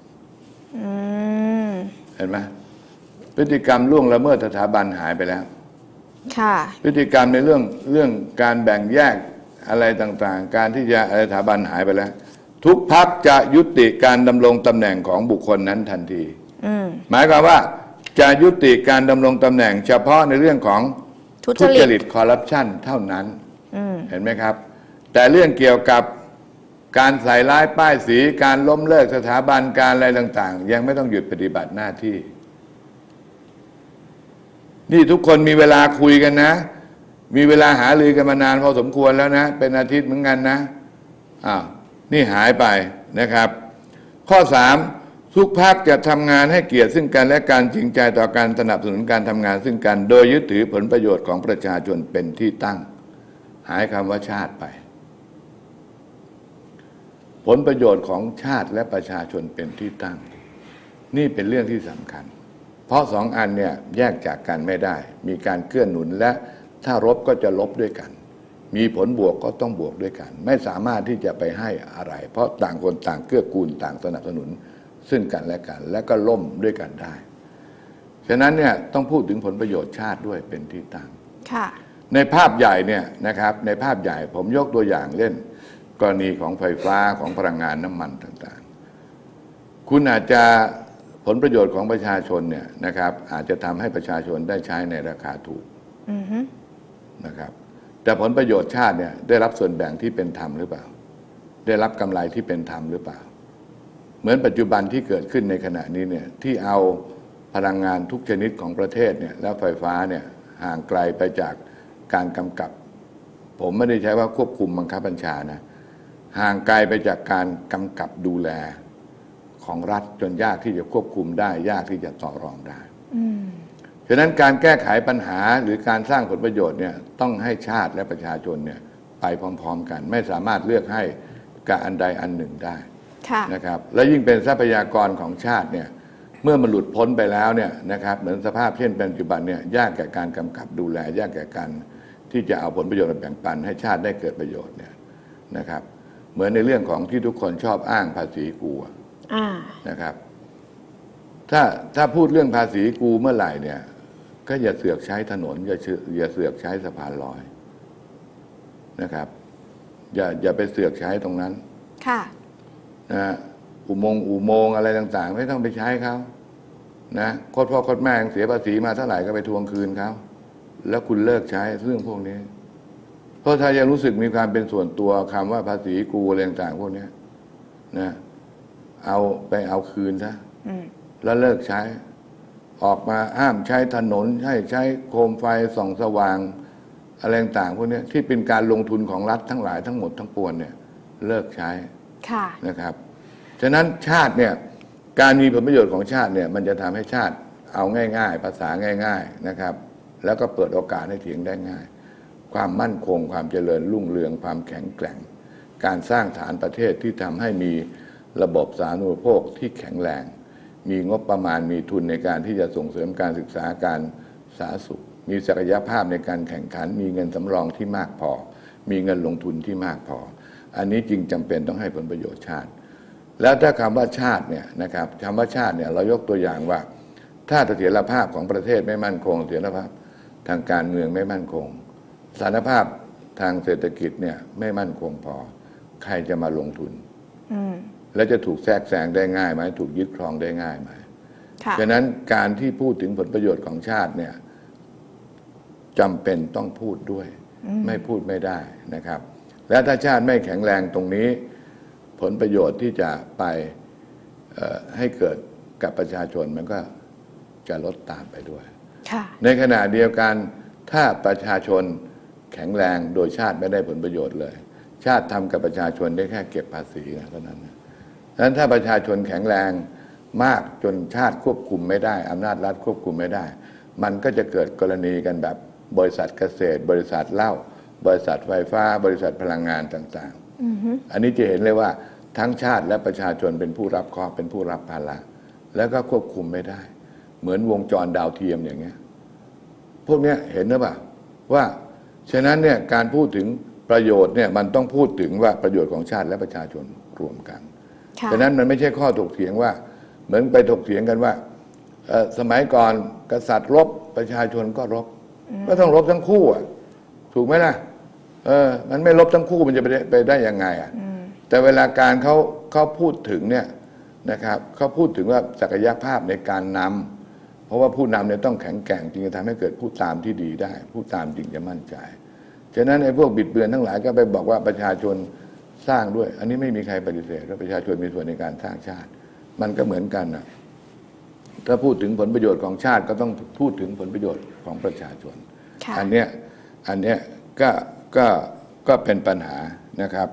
เห็นไหมพฤติกรรมล่วงละเมิดสถาบันหายไปแล้วค่ะพฤติกรรมในเรื่องเรื่องการแบ่งแยกอะไรต่างๆการที่จะสถาบันหายไปแล้วทุกพรรคจะยุติการดำรงตำแหน่งของบุคคลนั้นทันทีหมายความว่าจะยุติการดำรงตำแหน่งเฉพาะในเรื่องของทุจริตคอร์รัปชันเท่านั้นเห็นไหมครับแต่เรื่องเกี่ยวกับการใส่ร้ายป้ายสีการล้มเลิกสถาบันการอะไรต่างๆยังไม่ต้องหยุดปฏิบัติหน้าที่นี่ทุกคนมีเวลาคุยกันนะมีเวลาหารือกันมานานพอสมควรแล้วนะเป็นอาทิตย์เหมือนกันนะอ้าวนี่หายไปนะครับข้อสามทุกพรรคจะทำงานให้เกียรติซึ่งกันและการจริงใจต่อการสนับสนุนการทำงานซึ่งกันโดยยึดถือผลประโยชน์ของประชาชนเป็นที่ตั้งหายคำว่าชาติไปผลประโยชน์ของชาติและประชาชนเป็นที่ตั้งนี่เป็นเรื่องที่สำคัญเพราะสองอันเนี่ยแยกจากกันไม่ได้มีการเกื้อหนุนและถ้ารบก็จะลบด้วยกันมีผลบวกก็ต้องบวกด้วยกันไม่สามารถที่จะไปให้อะไรเพราะต่างคนต่างเกื้อกูลต่างสนับสนุนซึ่งกันและกันและก็ล่มด้วยกันได้ฉะนั้นเนี่ยต้องพูดถึงผลประโยชน์ชาติด้วยเป็นที่ตั้งในภาพใหญ่เนี่ยนะครับในภาพใหญ่ผมยกตัวอย่างเล่นกรณีของไฟฟ้าของพลังงานน้ำมันต่างๆคุณอาจจะผลประโยชน์ของประชาชนเนี่ยนะครับอาจจะทำให้ประชาชนได้ใช้ในราคาถูกนะครับแต่ผลประโยชน์ชาติเนี่ยได้รับส่วนแบ่งที่เป็นธรรมหรือเปล่าได้รับกำไรที่เป็นธรรมหรือเปล่าเหมือนปัจจุบันที่เกิดขึ้นในขณะนี้เนี่ยที่เอาพลังงานทุกชนิดของประเทศเนี่ยแล้วไฟฟ้าเนี่ยห่างไกลไปจากการกำกับผมไม่ได้ใช้ว่าควบคุมบังคับบัญชานะห่างไกลไปจากการกำกับดูแลของรัฐจนยากที่จะควบคุมได้ยากที่จะต่อรองได้ฉะนั้นการแก้ไขปัญหาหรือการสร้างผลประโยชน์เนี่ยต้องให้ชาติและประชาชนเนี่ยไปพร้อมๆกันไม่สามารถเลือกให้กับอันใดอันหนึ่งได้นะครับและยิ่งเป็นทรัพยากรของชาติเนี่ยเมื่อมันหลุดพ้นไปแล้วเนี่ยนะครับเหมือนสภาพเช่นปัจจุบันเนี่ยยากแก่การกำกับดูแลยากแก่การที่จะเอาผลประโยชน์มาแบ่งปันให้ชาติได้เกิดประโยชน์เนี่ยนะครับเหมือนในเรื่องของที่ทุกคนชอบอ้างภาษีกูนะครับถ้าถ้าพูดเรื่องภาษีกูเมื่อไหร่เนี่ยก็อย่าเสือกใช้ถนนอย่าอย่าเสือกใช้สะพานลอยนะครับอย่าอย่าไปเสือกใช้ตรงนั้นค่ะนะอุโมงค์อุโมงค์อะไรต่างๆไม่ต้องไปใช้เขานะโคตรพ่อโคตรแม่เสียภาษีมาเท่าไหร่ก็ไปทวงคืนเขาแล้วคุณเลิกใช้เรื่องพวกนี้เพราะถ้ายังรู้สึกมีความเป็นส่วนตัวคำว่าภาษีกูอะไรต่างๆพวกนี้นะเอาไปเอาคืนซะแล้วเลิกใช้ออกมาห้ามใช้ถนนให้ใช้โคมไฟส่องสว่างอะไรต่างๆพวกนี้ที่เป็นการลงทุนของรัฐทั้งหลายทั้งหมดทั้งปวงเนี่ยเลิกใช้นะครับฉะนั้นชาติเนี่ยการมีผลประโยชน์ของชาติเนี่ยมันจะทำให้ชาติเอาง่ายๆภาษาง่ายๆนะครับแล้วก็เปิดโอกาสให้เถียงได้ง่ายความมั่นคงความเจริญรุ่งเรืองความแข็งแกร่งการสร้างฐานประเทศที่ทำให้มีระบบสาธารณูปโภคที่แข็งแรงมีงบประมาณมีทุนในการที่จะส่งเสริมการศึกษาการสาธารณสุขมีศักยภาพในการแข่งขันมีเงินสำรองที่มากพอมีเงินลงทุนที่มากพออันนี้จริงจำเป็นต้องให้ผลประโยชน์ชาติแล้วถ้าคำว่าชาติเนี่ยนะครับคำว่าชาติเนี่ยเรายกตัวอย่างว่าถ้าเสถียรภาพของประเทศไม่มั่นคงเสถียรภาพทางการเมืองไม่มั่นคงสถานภาพทางเศรษฐกิจเนี่ยไม่มั่นคงพอใครจะมาลงทุนแล้วจะถูกแทรกแซงได้ง่ายไหมถูกยึดครองได้ง่ายไหมฉะนั้นการที่พูดถึงผลประโยชน์ของชาติเนี่ยจำเป็นต้องพูดด้วยไม่พูดไม่ได้นะครับและถ้าชาติไม่แข็งแรงตรงนี้ผลประโยชน์ที่จะไปให้เกิดกับประชาชนมันก็จะลดตามไปด้วยในขณะเดียวกันถ้าประชาชนแข็งแรงโดยชาติไม่ได้ผลประโยชน์เลยชาติทำกับประชาชนได้แค่เก็บภาษีเท่านั้นดังนั้นถ้าประชาชนแข็งแรงมากจนชาติควบคุมไม่ได้อำนาจรัฐควบคุมไม่ได้มันก็จะเกิดกรณีกันแบบบริษัทเกษตรบริษัทเหล้าบริษัทไฟฟ้าบริษัทพลังงานต่างๆ อันนี้จะเห็นเลยว่าทั้งชาติและประชาชนเป็นผู้รับเคราะห์เป็นผู้รับภาระแล้วก็ควบคุมไม่ได้เหมือนวงจรดาวเทียมอย่างเงี้ยพวกนี้เห็นหรือเปล่าว่าฉะนั้นเนี่ยการพูดถึงประโยชน์เนี่ยมันต้องพูดถึงว่าประโยชน์ของชาติและประชาชนรวมกันฉะนั้นมันไม่ใช่ข้อถกเถียงว่าเหมือนไปถกเถียงกันว่าสมัยก่อนกษัตริย์รบประชาชนก็รบก็ต้องรบทั้งคู่อ่ะถูกไหมล่ะเออมันไม่รบทั้งคู่มันจะไปได้ไปได้ยังไงอ่ะแต่เวลาการเขาเขาพูดถึงเนี่ยนะครับเขาพูดถึงว่าศักยภาพในการนำเพราะว่าผู้นำเนี่ยต้องแข็งแกร่งจึงจะทำให้เกิดผู้ตามที่ดีได้ผู้ตามจึงจะมั่นใจฉะนั้นไอ้พวกบิดเบือนทั้งหลายก็ไปบอกว่าประชาชนสร้างด้วยอันนี้ไม่มีใครปฏิเสธว่าประชาชนมีส่วนในการสร้างชาติมันก็เหมือนกันนะถ้าพูดถึงผลประโยชน์ของชาติก็ต้องพูดถึงผลประโยชน์ของประชาชนอันเนี้ยอันเนี้ยก็ก็ก็เป็นปัญหานะครับ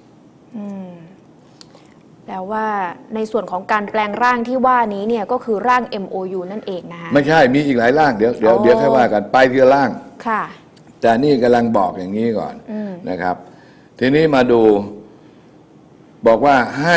แปลว่าในส่วนของการแปลงร่างที่ว่านี้เนี่ยก็คือร่าง เอ็ม โอ ยู นั่นเองนะคะไม่ใช่มีอีกหลายร่างเดี๋ยวเดี๋ยวเดี๋ยวค่อยว่ากันไปทีละร่างค่ะแต่นี่กำลังบอกอย่างนี้ก่อนนะครับทีนี้มาดูบอกว่าให้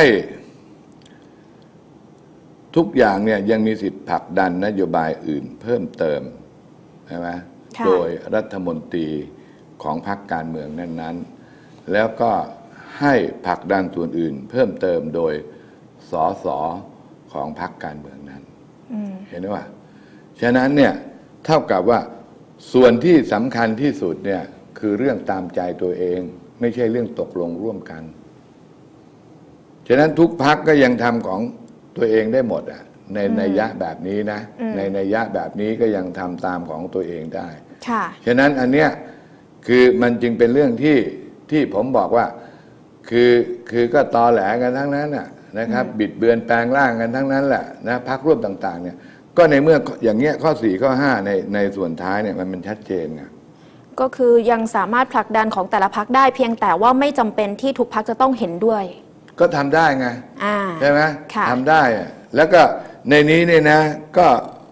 ทุกอย่างเนี่ยยังมีสิทธิผลักดันนโยบายอื่นเพิ่มเติมใช่ไหมโดยรัฐมนตรีของพรรคการเมืองนั้นๆแล้วก็ให้ผลักดันส่วนอื่นเพิ่มเติมโดยสสของพรรคการเมืองนั้นเห็นไหมว่าฉะนั้นเนี่ยเท่ากับว่าส่วนที่สำคัญที่สุดเนี่ยคือเรื่องตามใจตัวเองไม่ใช่เรื่องตกลงร่วมกันฉะนั้นทุกพรรคก็ยังทำของตัวเองได้หมดอ่ะในนัยยะแบบนี้นะในนัยยะแบบนี้ก็ยังทำตามของตัวเองได้ฉะนั้นอันเนี้ยคือมันจึงเป็นเรื่องที่ที่ผมบอกว่าคือคือก็ตอแหลกันทั้งนั้นน่ะนะครับบิดเบือนแปลงร่างกันทั้งนั้นแหละนะพรรคร่วมต่างๆเนี่ยก็ในเมื่ออย่างเงี้ยข้อสี่ข้อห้าในในส่วนท้ายเนี่ยมันเป็นชัดเจนไงก็คือยังสามารถผลักดันของแต่ละพรรคได้เพียงแต่ว่าไม่จำเป็นที่ทุกพรรคจะต้องเห็นด้วยก็ทำได้ไงใช่ไหมทำได้แล้วก็ในนี้เนี่ยนะก็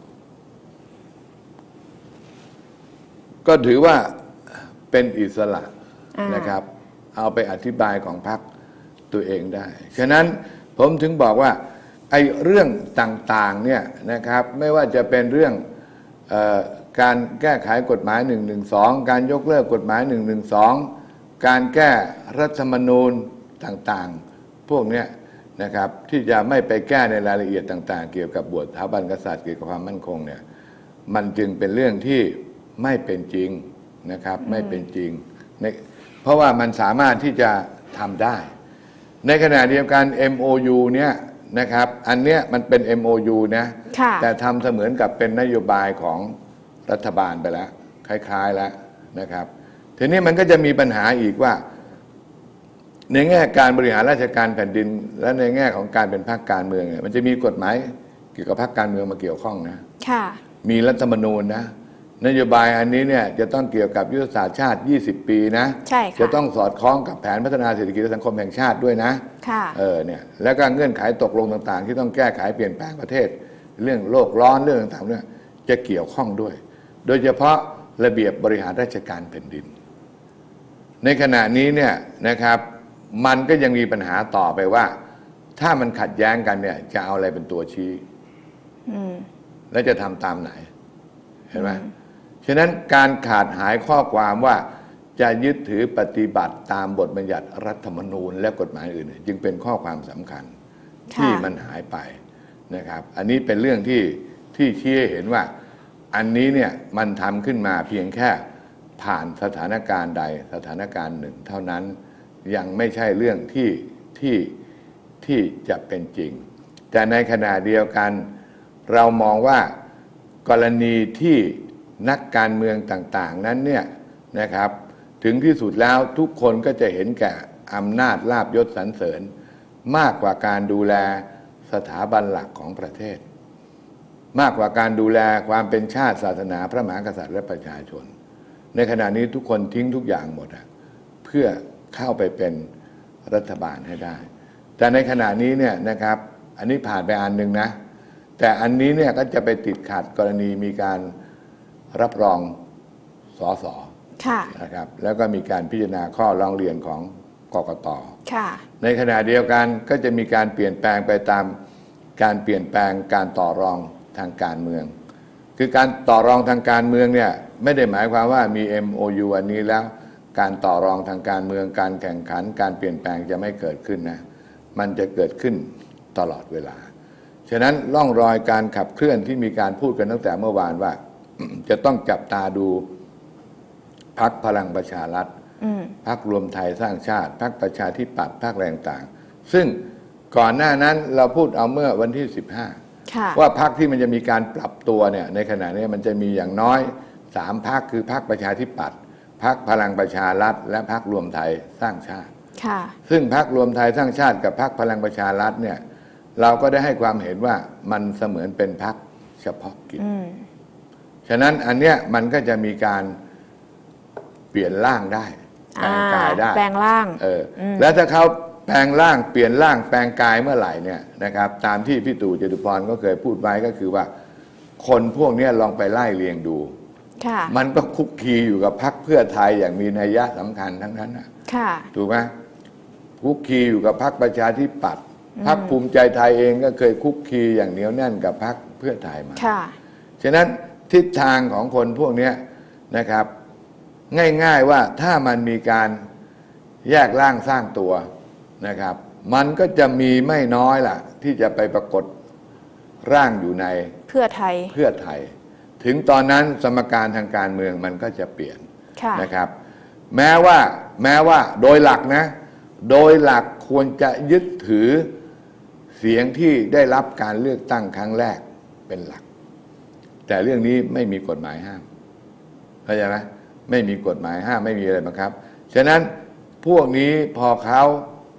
ก็ถือว่าเป็นอิสระนะครับเอาไปอธิบายของพรรคตัวเองได้ฉะนั้นผมถึงบอกว่าไอ้เรื่องต่างๆเนี่ยนะครับไม่ว่าจะเป็นเรื่องเอ่อการแก้ไขกฎหมายหนึ่งหนึ่งสองการยกเลิกกฎหมายหนึ่งหนึ่งสองการแก้รัฐธรรมนูญต่างๆพวกนี้นะครับที่จะไม่ไปแก้ในรายละเอียดต่างๆเกี่ยวกับบทสถาบันกษัตริย์เกี่ยวกับความมั่นคงเนี่ยมันจึงเป็นเรื่องที่ไม่เป็นจริงนะครับไม่เป็นจริงในเพราะว่ามันสามารถที่จะทำได้ในขณะเดียวกัน เอ็ม โอ ยู เนี่ยนะครับอันเนี้ยมันเป็น เอ็ม โอ ยู นะแต่ทำเสมือนกับเป็นนโยบายของรัฐบาลไปแล้วคล้ายๆแล้วนะครับทีนี้มันก็จะมีปัญหาอีกว่าในแง่การบริหารราชการแผ่นดินและในแง่ของการเป็นพรรคการเมืองเนี่ยมันจะมีกฎหมายเกี่ยวกับพรรคการเมืองมาเกี่ยวข้องนะมีรัฐธรรมนูญนะนโยบายอันนี้เนี่ยจะต้องเกี่ยวกับยุทธศาสตร์ชาติยี่สิบปีนะจะต้องสอดคล้องกับแผนพัฒนาเศรษฐกิจและสังคมแห่งชาติด้วยนะเออเนี่ยแล้วก็เงื่อนไขตกลงต่างๆที่ต้องแก้ไขเปลี่ยนแปลงประเทศเรื่องโลกร้อนเรื่องต่างๆเนี่ยจะเกี่ยวข้องด้วยโดยเฉพาะระเบียบบริหารราชการแผ่นดินในขณะนี้เนี่ยนะครับมันก็ยังมีปัญหาต่อไปว่าถ้ามันขัดแย้งกันเนี่ยจะเอาอะไรเป็นตัวชี้และจะทำตามไหนเห็นไหมฉะนั้นการขาดหายข้อความว่าจะยึดถือปฏิบัติตามบทบัญญัติรัฐธรรมนูญและกฎหมายอื่นจึงเป็นข้อความสำคัญที่มันหายไปนะครับอันนี้เป็นเรื่องที่ที่ชี้ให้เห็นว่าอันนี้เนี่ยมันทำขึ้นมาเพียงแค่ผ่านสถานการณ์ใดสถานการณ์หนึ่งเท่านั้นยังไม่ใช่เรื่องที่ที่ที่จะเป็นจริงแต่ในขณะเดียวกันเรามองว่ากรณีที่นักการเมืองต่างๆนั้นเนี่ยนะครับถึงที่สุดแล้วทุกคนก็จะเห็นแก่อำนาจลาภยศสรรเสริญมากกว่าการดูแลสถาบันหลักของประเทศมากกว่าการดูแลความเป็นชาติศาสนาพระมหากษัตริย์และประชาชนในขณะนี้ทุกคนทิ้งทุกอย่างหมดเพื่อเข้าไปเป็นรัฐบาลให้ได้แต่ในขณะนี้เนี่ยนะครับอันนี้ผ่านไปอันหนึ่งนะแต่อันนี้เนี่ยก็จะไปติดขัดกรณีมีการรับรองสสนะครับแล้วก็มีการพิจารณาข้อร้องเรียนของกกต.ในขณะเดียวกันก็จะมีการเปลี่ยนแปลงไปตามการเปลี่ยนแปลงการต่อรองทางการเมืองคือการต่อรองทางการเมืองเนี่ยไม่ได้หมายความว่ามี เอ็ม โอ ยู อันนี้แล้วการต่อรองทางการเมืองการแข่งขันการเปลี่ยนแปลงจะไม่เกิดขึ้นนะมันจะเกิดขึ้นตลอดเวลาฉะนั้นร่องรอยการขับเคลื่อนที่มีการพูดกันตั้งแต่เมื่อวานว่า จะต้องจับตาดูพรรคพลังประชารัฐพรรครวมไทยสร้างชาติพรรคประชาธิปัตย์พรรคแรงต่างซึ่งก่อนหน้านั้นเราพูดเอาเมื่อวันที่สิบห้าว่าพรรคที่มันจะมีการปรับตัวเนี่ยในขณะนี้มันจะมีอย่างน้อยสามพรรคคือพรรคประชาธิปัตย์พรรคพลังประชารัฐและพรรครวมไทยสร้างชาติซึ่งพรรครวมไทยสร้างชาติกับพรรคพลังประชารัฐเนี่ยเราก็ได้ให้ความเห็นว่ามันเสมือนเป็นพรรคเฉพาะกิจฉะนั้นอันเนี้ยมันก็จะมีการเปลี่ยนร่างได้แปลงกายได้แปลงร่างเออแล้วถ้าเขาแปลงร่างเปลี่ยนร่างแปลงกายเมื่อไหร่เนี่ยนะครับตามที่พี่ตู่จตุพรก็เคยพูดไว้ก็คือว่าคนพวกนี้ลองไปไล่เรียงดูมันก็คุกคีอยู่กับพรรคเพื่อไทยอย่างมีนัยยะสำคัญทั้งนั้นนะถูกไหมคุกคีอยู่กับพรรคประชาธิปัตย์พรรคภูมิใจไทยเองก็เคยคุกคีอย่างเหนียวแน่นกับพรรคเพื่อไทยมาฉะนั้นทิศทางของคนพวกนี้นะครับง่ายๆว่าถ้ามันมีการแยกร่างสร้างตัวนะครับมันก็จะมีไม่น้อยล่ะที่จะไปปรากฏร่างอยู่ในเพื่อไทยเพื่อไทยถึงตอนนั้นสมการทางการเมืองมันก็จะเปลี่ยนนะครับแม้ว่าแม้ว่าโดยหลักนะโดยหลักควรจะยึดถือเสียงที่ได้รับการเลือกตั้งครั้งแรกเป็นหลักแต่เรื่องนี้ไม่มีกฎหมายห้ามเข้าใจไหมไม่มีกฎหมายห้ามไม่มีอะไรบังคับฉะนั้นพวกนี้พอเขา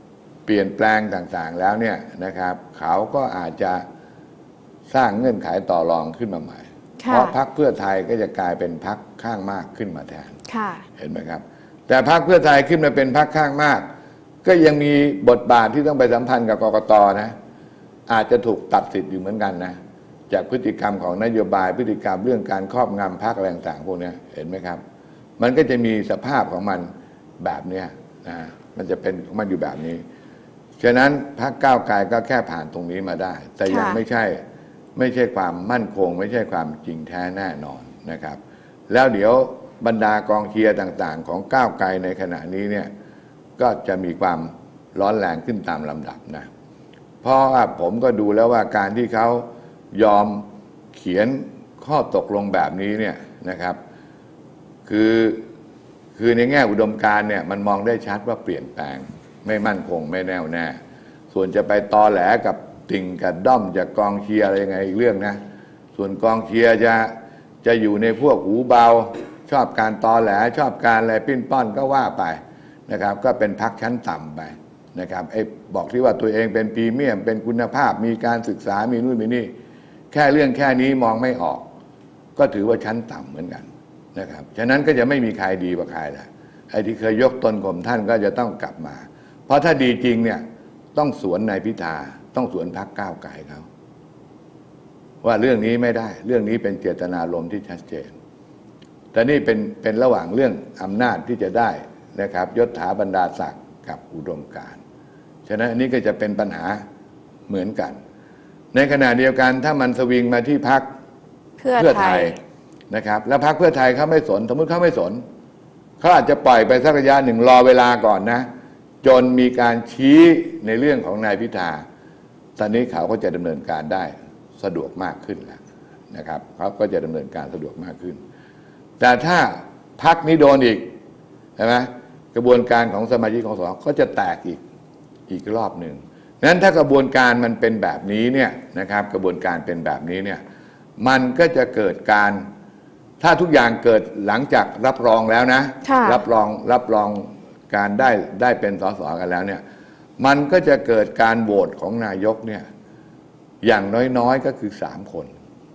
เปลี่ยนแปลงต่างๆแล้วเนี่ยนะครับเขาก็อาจจะสร้างเงื่อนไขต่อรองขึ้นมาใหม่เพราะพรรคเพื่อไทยก็จะกลายเป็นพรรคข้างมากขึ้นมาแทนเห็นไหมครับแต่พรรคเพื่อไทยขึ้นมาเป็นพรรคข้างมากก็ยังมีบทบาทที่ต้องไปสัมพันธ์กับกกต.นะอาจจะถูกตัดสิทธิ์อยู่เหมือนกันนะจากพฤติกรรมของนโยบายพฤติกรรมเรื่องการครอบงำพรรคอะไรต่างๆพวกนี้เห็นไหมครับมันก็จะมีสภาพของมันแบบนี้นะมันจะเป็นของมันอยู่แบบนี้ฉะนั้นพรรคก้าวไกลก็แค่ผ่านตรงนี้มาได้แต่ยังไม่ใช่ไม่ใช่ความมั่นคงไม่ใช่ความจริงแท้แน่นอนนะครับแล้วเดี๋ยวบรรดากองเชียร์ต่างๆของก้าวไกลในขณะนี้เนี่ยก็จะมีความร้อนแรงขึ้นตามลำดับนะเพราะว่าผมก็ดูแล้วว่าการที่เขายอมเขียนข้อตกลงแบบนี้เนี่ยนะครับคือคือในแง่อุดมการณ์เนี่ยมันมองได้ชัดว่าเปลี่ยนแปลงไม่มั่นคงไม่แน่วแน่ส่วนจะไปตอแหลกับติ่งกับด้อมจากกองเชียร์อะไรยังไงอีกเรื่องนะส่วนกองเชียร์จะจะอยู่ในพวกหูเบาชอบการตอแหลชอบการอะไรปิ้นป้อนก็ว่าไปนะครับก็เป็นพรรคชั้นต่ำไปนะครับไอ้บอกที่ว่าตัวเองเป็นพรีเมียมเป็นคุณภาพมีการศึกษามีนู่นมีนี่แค่เรื่องแค่นี้มองไม่ออกก็ถือว่าชั้นต่ำเหมือนกันนะครับฉะนั้นก็จะไม่มีใครดีกว่าใครละไอ้ที่เคยยกตนข่มท่านก็จะต้องกลับมาเพราะถ้าดีจริงเนี่ยต้องสวนนายพิธาต้องสวนพรรคก้าวไกลเขาว่าเรื่องนี้ไม่ได้เรื่องนี้เป็นเจตนารมณ์ที่ชัดเจนแต่นี่เป็นเป็นระหว่างเรื่องอำนาจที่จะได้นะครับยศถาบรรดาศักดิ์กับอุดมการณ์ฉะนั้นอันนี้ก็จะเป็นปัญหาเหมือนกันในขณะเดียวกันถ้ามันสวิงมาที่พรรคเพื่อไทยนะครับแล้วพรรคเพื่อไทยเขาไม่สนสมมติเขาไม่สนเขาอาจจะปล่อยไปสักระยะหนึ่งรอเวลาก่อนนะจนมีการชี้ในเรื่องของนายพิธาตอนนี้เขาก็จะดำเนินการได้สะดวกมากขึ้นแล้วนะครับเขาก็จะดำเนินการสะดวกมากขึ้นแต่ถ้าพรรคนี้โดนอีกใช่ไหมกระบวนการของสมาชิกของสภาก็จะแตกอีกอีกรอบหนึ่งนั้นถ้ากระบวนการมันเป็นแบบนี้เนี่ยนะครับกระบวนการเป็นแบบนี้เนี่ยมันก็จะเกิดการถ้าทุกอย่างเกิดหลังจากรับรองแล้วนะรับรองรับรองการได้ได้เป็นสสกันแล้วเนี่ยมันก็จะเกิดการโหวตของนายกเนี่ยอย่างน้อยๆก็คือสามคน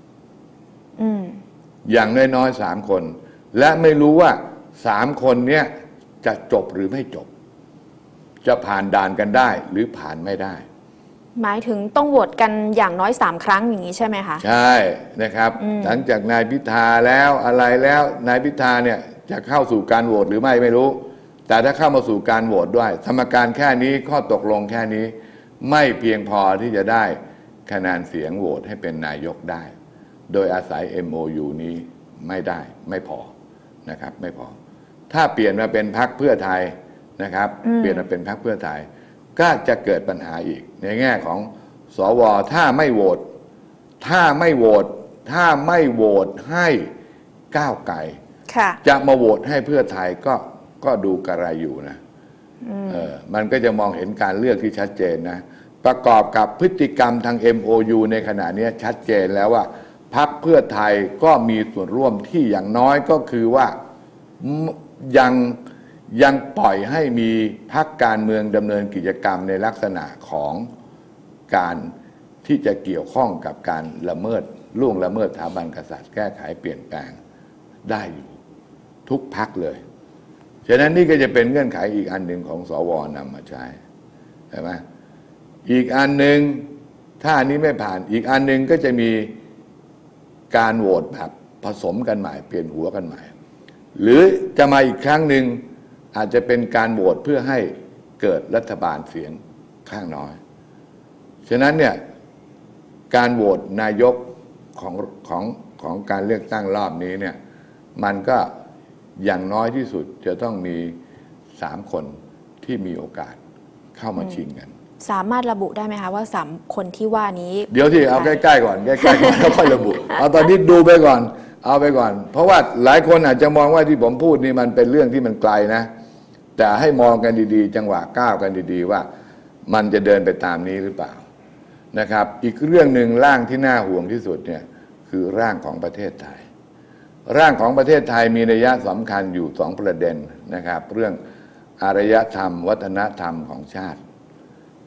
อย่างน้อยๆสามคนและไม่รู้ว่าสามคนเนี่ยจะจบหรือไม่จบจะผ่านด่านกันได้หรือผ่านไม่ได้หมายถึงต้องโหวตกันอย่างน้อยสามครั้งอย่างนี้ใช่ไหมคะใช่นะครับหลังจากนายพิธาแล้วอะไรแล้วนายพิธาเนี่ยจะเข้าสู่การโหวตหรือไม่ไม่รู้แต่ถ้าเข้ามาสู่การโหวตด้วยสมการแค่นี้ข้อตกลงแค่นี้ไม่เพียงพอที่จะได้คะแนนเสียงโหวตให้เป็นนายกได้โดยอาศัย เอ็ม โอ ยู นี้ไม่ได้ไม่พอนะครับไม่พอถ้าเปลี่ยนมาเป็นพรรคเพื่อไทยนะครับเปลี่ยนมาเป็นพรรคเพื่อไทยก็จะเกิดปัญหาอีกในแง่ของสวถ้าไม่โหวตถ้าไม่โหวตถ้าไม่โหวตให้ก้าวไกลจะมาโหวตให้เพื่อไทยก็ก็ดูกระไรอยู่นะเออมันก็จะมองเห็นการเลือกที่ชัดเจนนะประกอบกับพฤติกรรมทาง เอ็ม โอ ยู ในขณะนี้ชัดเจนแล้วว่าพรรคเพื่อไทยก็มีส่วนร่วมที่อย่างน้อยก็คือว่ายังยังปล่อยให้มีพรรคการเมืองดำเนินกิจกรรมในลักษณะของการที่จะเกี่ยวข้องกับการละเมิดล่วงละเมิดสถาบันกษัตริย์แก้ไขเปลี่ยนแปลงได้อยู่ทุกพรรคเลยฉะนั้นนี่ก็จะเป็นเงื่อนไขอีกอันหนึ่งของสวนำมาใช้ใช่ไหมอีกอันหนึ่งถ้าอันนี้ไม่ผ่านอีกอันหนึ่งก็จะมีการโหวตแบบผสมกันใหม่เปลี่ยนหัวกันใหม่หรือจะมาอีกครั้งหนึ่งอาจจะเป็นการโหวตเพื่อให้เกิดรัฐบาลเสียงข้างน้อยฉะนั้นเนี่ยการโหวตนายกของของของการเลือกตั้งรอบนี้เนี่ยมันก็อย่างน้อยที่สุดจะต้องมีสามคนที่มีโอกาสเข้ามาชิงกันสามารถระบุได้ไหมคะว่าสามคนที่ว่านี้เดี๋ยวที่เอาใกล้ๆก่อนใกล้ๆก่อนแล้วค่อยระบุเอาตอนนี้ดูไปก่อนเอาไปก่อนเพราะว่าหลายคนอาจจะมองว่าที่ผมพูดนี่มันเป็นเรื่องที่มันไกลนะแต่ให้มองกันดีๆจังหวะก้าวกันดีๆว่ามันจะเดินไปตามนี้หรือเปล่านะครับอีกเรื่องหนึ่งร่างที่น่าห่วงที่สุดเนี่ยคือร่างของประเทศไทยร่างของประเทศไทยมีนัยสำคัญอยู่สองประเด็นนะครับเรื่องอารยธรรมวัฒนธรรมของชาติ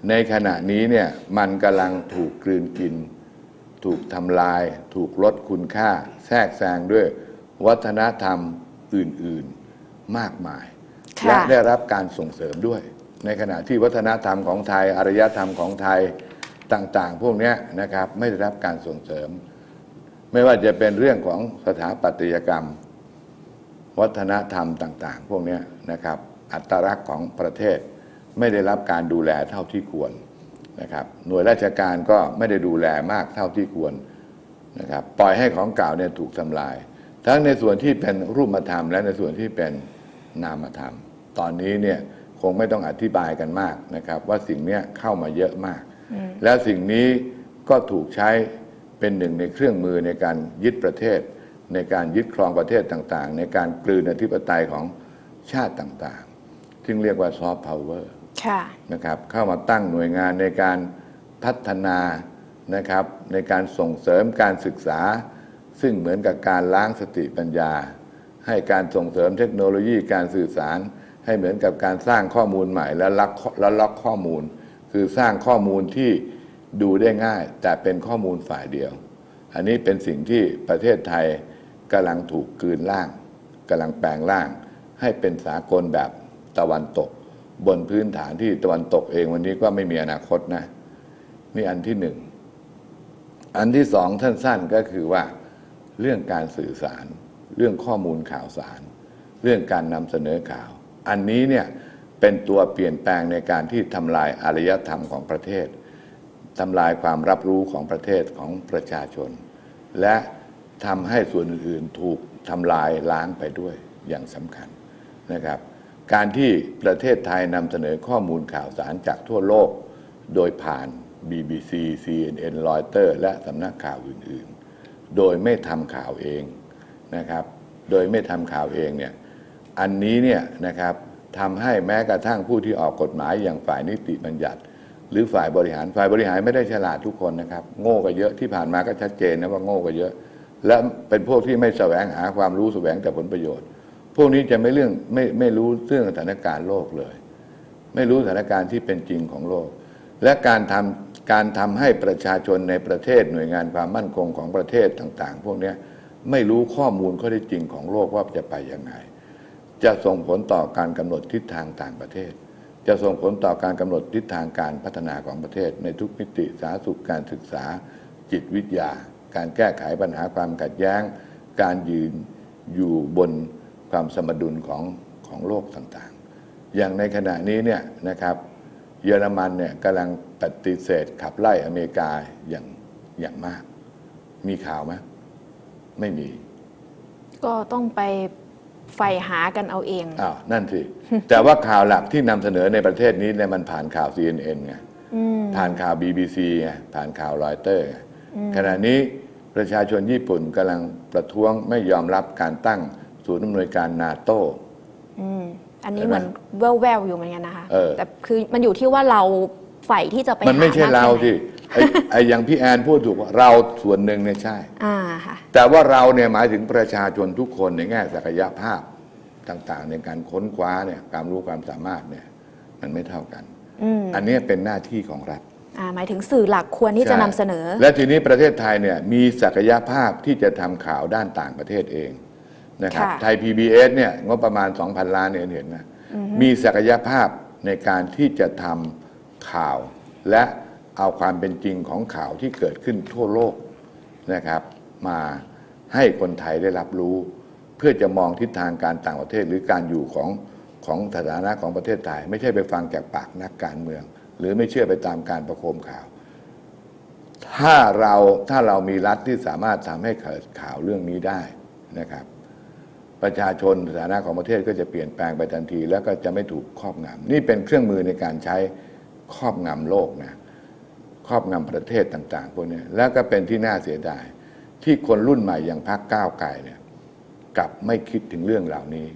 ในขณะนี้เนี่ยมันกำลังถูกกลืนกินถูกทำลายถูกลดคุณค่าแทรกแซงด้วยวัฒนธรรมอื่นๆมากมายและได้รับการส่งเสริมด้วยในขณะที่วัฒนธรรมของไทยอารยธรรมของไทยต่างๆพวกนี้นะครับไม่ได้รับการส่งเสริมไม่ว่าจะเป็นเรื่องของสถาปัตยกรรมวัฒนธรรมต่างๆพวกนี้นะครับอัตลักษณ์ของประเทศไม่ได้รับการดูแลเท่าที่ควรนะครับหน่วยราชการก็ไม่ได้ดูแลมากเท่าที่ควรนะครับปล่อยให้ของเก่าเนี่ยถูกทำลายทั้งในส่วนที่เป็นรูปธรรมและในส่วนที่เป็นนามธรรมตอนนี้เนี่ยคงไม่ต้องอธิบายกันมากนะครับว่าสิ่งนี้เข้ามาเยอะมากและสิ่งนี้ก็ถูกใช้เป็นหนึ่งในเครื่องมือในการยึดประเทศในการยึดครองประเทศต่างๆในการกลืนอธิปไตยของชาติต่างๆซึ่งเรียกว่าซอฟต์พาวเวอร์นะครับเข้ามาตั้งหน่วยงานในการพัฒนานะครับในการส่งเสริมการศึกษาซึ่งเหมือนกับการล้างสติปัญญาให้การส่งเสริมเทคโนโลยีการสื่อสารให้เหมือนกับการสร้างข้อมูลใหม่และล็อกและล็อกข้อมูลคือสร้างข้อมูลที่ดูได้ง่ายแต่เป็นข้อมูลฝ่ายเดียวอันนี้เป็นสิ่งที่ประเทศไทยกำลังถูกกลืนล่างกำลังแปลงร่างให้เป็นสากลแบบตะวันตกบนพื้นฐานที่ตะวันตกเองวันนี้ก็ไม่มีอนาคตนะนี่อันที่หนึ่งอันที่สองสั้นๆก็คือว่าเรื่องการสื่อสารเรื่องข้อมูลข่าวสารเรื่องการนำเสนอข่าวอันนี้เนี่ยเป็นตัวเปลี่ยนแปลงในการที่ทำลายอารยธรรมของประเทศทำลายความรับรู้ของประเทศของประชาชนและทำให้ส่วนอื่นๆถูกทำลายล้างไปด้วยอย่างสำคัญนะครับการที่ประเทศไทยนำเสนอข้อมูลข่าวสารจากทั่วโลกโดยผ่าน บี บี ซี ซี เอ็น เอ็น รอยเตอร์ และสำนักข่าวอื่นๆโดยไม่ทำข่าวเองนะครับโดยไม่ทำข่าวเองเนี่ยอันนี้เนี่ยนะครับทำให้แม้กระทั่งผู้ที่ออกกฎหมายอย่างฝ่ายนิติบัญญัติหรือฝ่ายบริหารฝ่ายบริหารไม่ได้ฉลาดทุกคนนะครับโง่ก็เยอะที่ผ่านมาก็ชัดเจนนะว่าโง่ก็เยอะและเป็นพวกที่ไม่แสวงหาความรู้แสวงแต่ผลประโยชน์พวกนี้จะไม่เรื่องไม่ไม่รู้เรื่องสถานการณ์โลกเลยไม่รู้สถานการณ์ที่เป็นจริงของโลกและการทำการทำให้ประชาชนในประเทศหน่วยงานความมั่นคงของประเทศต่างๆพวกนี้ไม่รู้ข้อมูลข้อเท็จจริงของโลกว่าจะไปยังไงจะส่งผลต่อการกำหนดทิศทางต่างประเทศจะส่งผลต่อการกำหนดทิศทางการพัฒนาของประเทศในทุกมิติสาธารณสุขการศึกษาจิตวิทยาการแก้ไขปัญหาความขัดแย้งการยืนอยู่บนความสมดุลของของโลกต่างๆอย่างในขณะนี้เนี่ยนะครับเยอรมันเนี่ยกำลังปฏิเสธขับไล่อเมริกาอย่างอย่างมากมีข่าวไหมไม่มีก็ต้องไปใฝ่หากันเอาเองอ้าวนั่นสิ แต่ว่าข่าวหลักที่นำเสนอในประเทศนี้เนี่ยมันผ่านข่าว ซี เอ็น เอ็น ไงผ่านข่าว บี บี ซี ไงผ่านข่าวรอยเตอร์ไงขณะนี้ประชาชนญี่ปุ่นกำลังประท้วงไม่ยอมรับการตั้งศูนย์อำนวยการนาโต้อันนี้เหมือนแว่วๆอยู่เหมือนกันนะคะแต่คือมันอยู่ที่ว่าเราใฝ่ที่จะไปมันไม่ใช่เราที่ไอ้ไอ้อย่างพี่แอนพูดถูกว่าเราส่วนหนึ่งเนี่ยใช่อ่าค่ะแต่ว่าเราเนี่ยหมายถึงประชาชนทุกคนในแง่ศักยภาพต่างๆในการค้นคว้าเนี่ยความรู้ความสามารถเนี่ยมันไม่เท่ากันอันนี้เป็นหน้าที่ของรัฐหมายถึงสื่อหลักควรที่จะนำเสนอและทีนี้ประเทศไทยเนี่ยมีศักยภาพที่จะทำข่าวด้านต่างประเทศเองนะครับไทย พี บี เอส เนี่ยงบประมาณ สองพัน ล้านเนี่ยเห็นนะมีศักยภาพในการที่จะทำข่าวและเอาความเป็นจริงของข่าวที่เกิดขึ้นทั่วโลกนะครับมาให้คนไทยได้รับรู้เพื่อจะมองทิศทางการต่างประเทศหรือการอยู่ของของสถานะของประเทศไทยไม่ใช่ไปฟังจากปากนักการเมืองหรือไม่เชื่อไปตามการประโคมข่าวถ้าเราถ้าเรามีรัฐที่สามารถทำให้เกิดข่าวเรื่องนี้ได้นะครับประชาชนสถานะของประเทศก็จะเปลี่ยนแปลงไปทันทีแล้วก็จะไม่ถูกครอบงำนี่เป็นเครื่องมือในการใช้ครอบงำโลกนะครอบงำประเทศต่างๆพวกนี้แล้วก็เป็นที่น่าเสียดายที่คนรุ่นใหม่อย่างพรรคก้าวไกลเนี่ยกลับไม่คิดถึงเรื่องเหล่านี้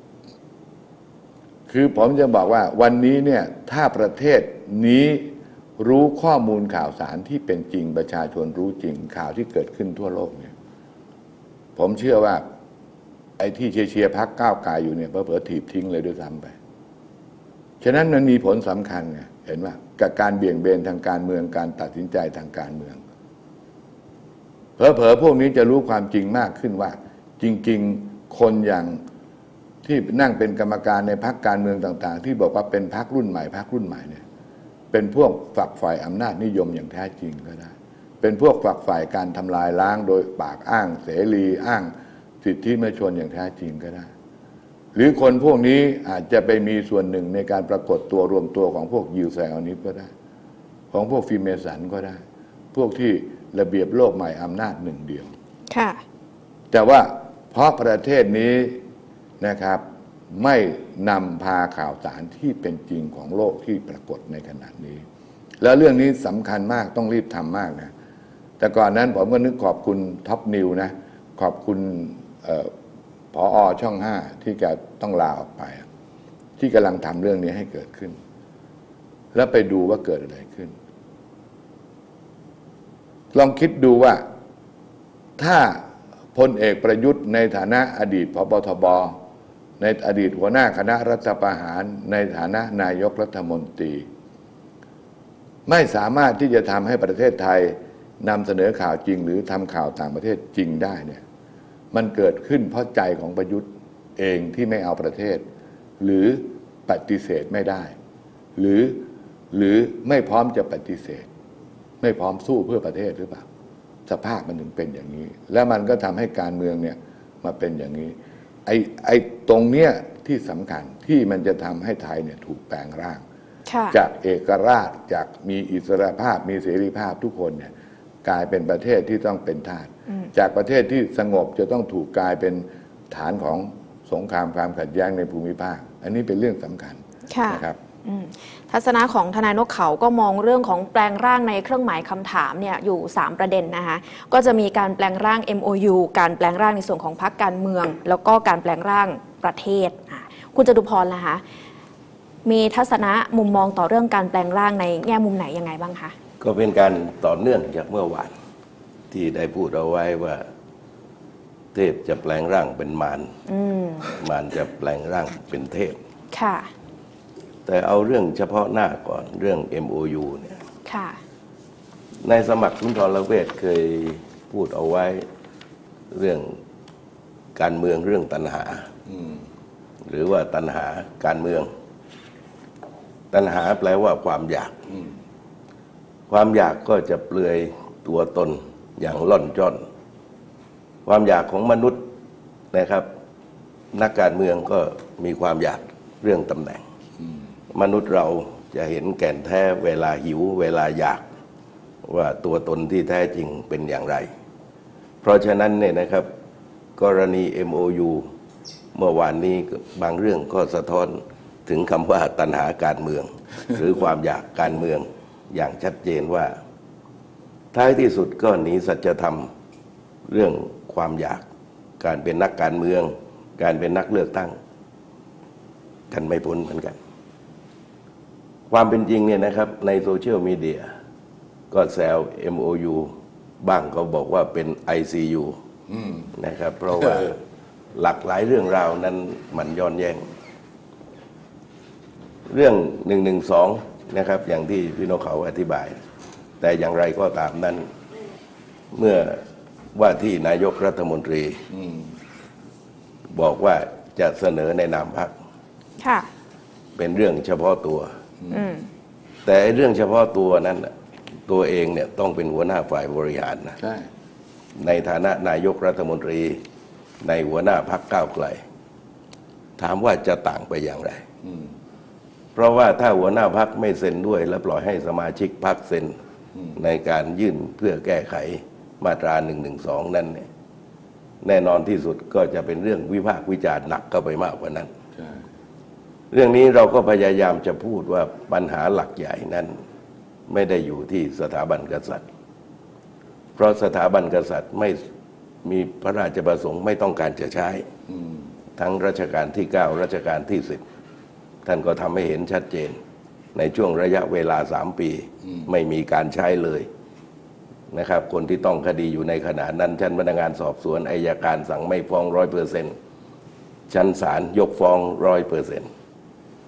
คือผมจะบอกว่าวันนี้เนี่ยถ้าประเทศนี้รู้ข้อมูลข่าวสารที่เป็นจริงประชาชนรู้จริงข่าวที่เกิดขึ้นทั่วโลกเนี่ยผมเชื่อว่าไอ้ที่เชียร์พรรคก้าวไกลอยู่เนี่ยเผลอๆถีบทิ้งเลยด้วยซ้ำไปฉะนั้นมันมีผลสำคัญไงเห็นว่ากับการเบี่ยงเบนทางการเมืองการตัดสินใจทางการเมืองเผลอๆพวกนี้จะรู้ความจริงมากขึ้นว่าจริงๆคนอย่างที่นั่งเป็นกรรมการในพรรคการเมืองต่างๆที่บอกว่าเป็นพรรครุ่นใหม่พรรครุ่นใหม่เนี่ยเป็นพวกฝักฝ่ายอำนาจนิยมอย่างแท้จริงก็ได้เป็นพวกฝักฝ่ายการทำลายล้างโดยปากอ้างเสรีอ้างสิทธิมนุษยชนอย่างแท้จริงก็ได้หรือคนพวกนี้อาจจะไปมีส่วนหนึ่งในการปรากฏตัวรวมตัวของพวกยิวไซออนิสต์ก็ได้ของพวกฟิเมสันก็ได้พวกที่ระเบียบโลกใหม่อำนาจหนึ่งเดียวค่ะแต่ว่าเพราะประเทศนี้นะครับไม่นำพาข่าวสารที่เป็นจริงของโลกที่ปรากฏในขณะนี้แล้วเรื่องนี้สำคัญมากต้องรีบทำมากนะแต่ก่อนนั้นผมก็นึกขอบคุณท็อปนิวนะขอบคุณผอ.ช่องห้าที่แกต้องลาออกไปที่กำลังทำเรื่องนี้ให้เกิดขึ้นแล้วไปดูว่าเกิดอะไรขึ้นลองคิดดูว่าถ้าพลเอกประยุทธ์ในฐานะอดีตผบ.ทบ.ในอดีตหัวหน้าคณะรัฐประหารในฐานะนายกรัฐมนตรีไม่สามารถที่จะทำให้ประเทศไทยนำเสนอข่าวจริงหรือทำข่าวต่างประเทศจริงได้เนี่ยมันเกิดขึ้นเพราะใจของประยุทธ์เองที่ไม่เอาประเทศหรือปฏิเสธไม่ได้หรือหรือไม่พร้อมจะปฏิเสธไม่พร้อมสู้เพื่อประเทศหรือเปล่าสภาพมันถึงเป็นอย่างนี้แล้วมันก็ทำให้การเมืองเนี่ยมาเป็นอย่างนี้ไอ้ไอ้ตรงเนี้ยที่สำคัญที่มันจะทำให้ไทยเนี่ยถูกแปลงร่างจากเอกราชจากมีอิสรภาพมีเสรีภาพทุกคนเนี่ยกลายเป็นประเทศที่ต้องเป็นทาสจากประเทศที่สงบจะต้องถูกกลายเป็นฐานของสงครามความขัดแย้งในภูมิภาคอันนี้เป็นเรื่องสำคัญนะครับทัศนะของทนายนกเขาก็มองเรื่องของแปลงร่างในเครื่องหมายคำถามเนี่ยอยู่สามประเด็นนะคะก็จะมีการแปลงร่าง เอ็ม โอ ยู การแปลงร่างในส่วนของพรรคการเมืองแล้วก็การแปลงร่างประเทศคุณจตุพรล่ะคะมีทัศนะมุมมองต่อเรื่องการแปลงร่างในแง่มุมไหนยังไงบ้างคะก็เป็นการต่อเนื่องจากเมื่อวานที่ได้พูดเอาไว้ว่าเทพจะแปลงร่างเป็นมารมารจะแปลงร่างเป็นเทพค่ะแต่เอาเรื่องเฉพาะหน้าก่อนเรื่อง เอ็ม โอ ยู เนี่ยค่ะในสมัครสุนทรเวชเคยพูดเอาไว้เรื่องการเมืองเรื่องตัณหาหรือว่าตัณหาการเมืองตัณหาแปลว่าความอยากความอยากก็จะเปลือยตัวตนอย่างล่อนจ้อนความอยากของมนุษย์นะครับนักการเมืองก็มีความอยากเรื่องตำแหน่งมนุษย์เราจะเห็นแก่นแท้เวลาหิวเวลาอยากว่าตัวตนที่แท้จริงเป็นอย่างไรเพราะฉะนั้นเนี่ยนะครับกรณี เอ็ม โอ ยู เมื่อวานนี้บางเรื่องก็สะท้อนถึงคำว่าตัณหาการเมือง หรือความอยากการเมืองอย่างชัดเจนว่าท้ายที่สุดก็หนีสัจธรรมเรื่องความอยากการเป็นนักการเมืองการเป็นนักเลือกตั้งกันไม่พ้นเหมือนกันความเป็นจริงเนี่ยนะครับในโซเชียลมีเดียก็แซว เอ็ม โอ ยู บ้างเขาบอกว่าเป็น ไอ ซี ยู นะครับเพราะว่าหลากหลายเรื่องราวนั้นมันย้อนแย้งเรื่องหนึ่งหนึ่งสองนะครับอย่างที่พี่นกเขาอธิบายแต่อย่างไรก็ตามนั้นเมื่อว่าที่นายกรัฐมนตรีบอกว่าจะเสนอในนามพรรคเป็นเรื่องเฉพาะตัวแต่เรื่องเฉพาะตัวนั้นตัวเองเนี่ยต้องเป็นหัวหน้าฝ่ายบริหารนะในฐานะนายกรัฐมนตรีในหัวหน้าพรรคก้าวไกลถามว่าจะต่างไปอย่างไรเพราะว่าถ้าหัวหน้าพรรคไม่เซ็นด้วยและปล่อยให้สมาชิกพรรคเซ็นในการยื่นเพื่อแก้ไขมาตราหนึ่งหนึ่งสองนั้นเนี่ยแน่นอนที่สุดก็จะเป็นเรื่องวิพากษ์วิจารณ์หนักเข้าไปมากกว่านั้นเรื่องนี้เราก็พยายามจะพูดว่าปัญหาหลักใหญ่นั้นไม่ได้อยู่ที่สถาบันกษัตริย์เพราะสถาบันกษัตริย์ไม่มีพระราชประสงค์ไม่ต้องการจะใช้ทั้งรัชกาลที่เก้ารัชกาลที่สิบท่านก็ทำให้เห็นชัดเจนในช่วงระยะเวลาสามปีไม่มีการใช้เลยนะครับคนที่ต้องคดีอยู่ในขณะนั้นชั้นพนักงานสอบสวนอัยการสั่งไม่ฟ้องร้อยเปอร์เซ็นต์ชั้นศาลยกฟ้องร้อยเปอร์เซ็นต์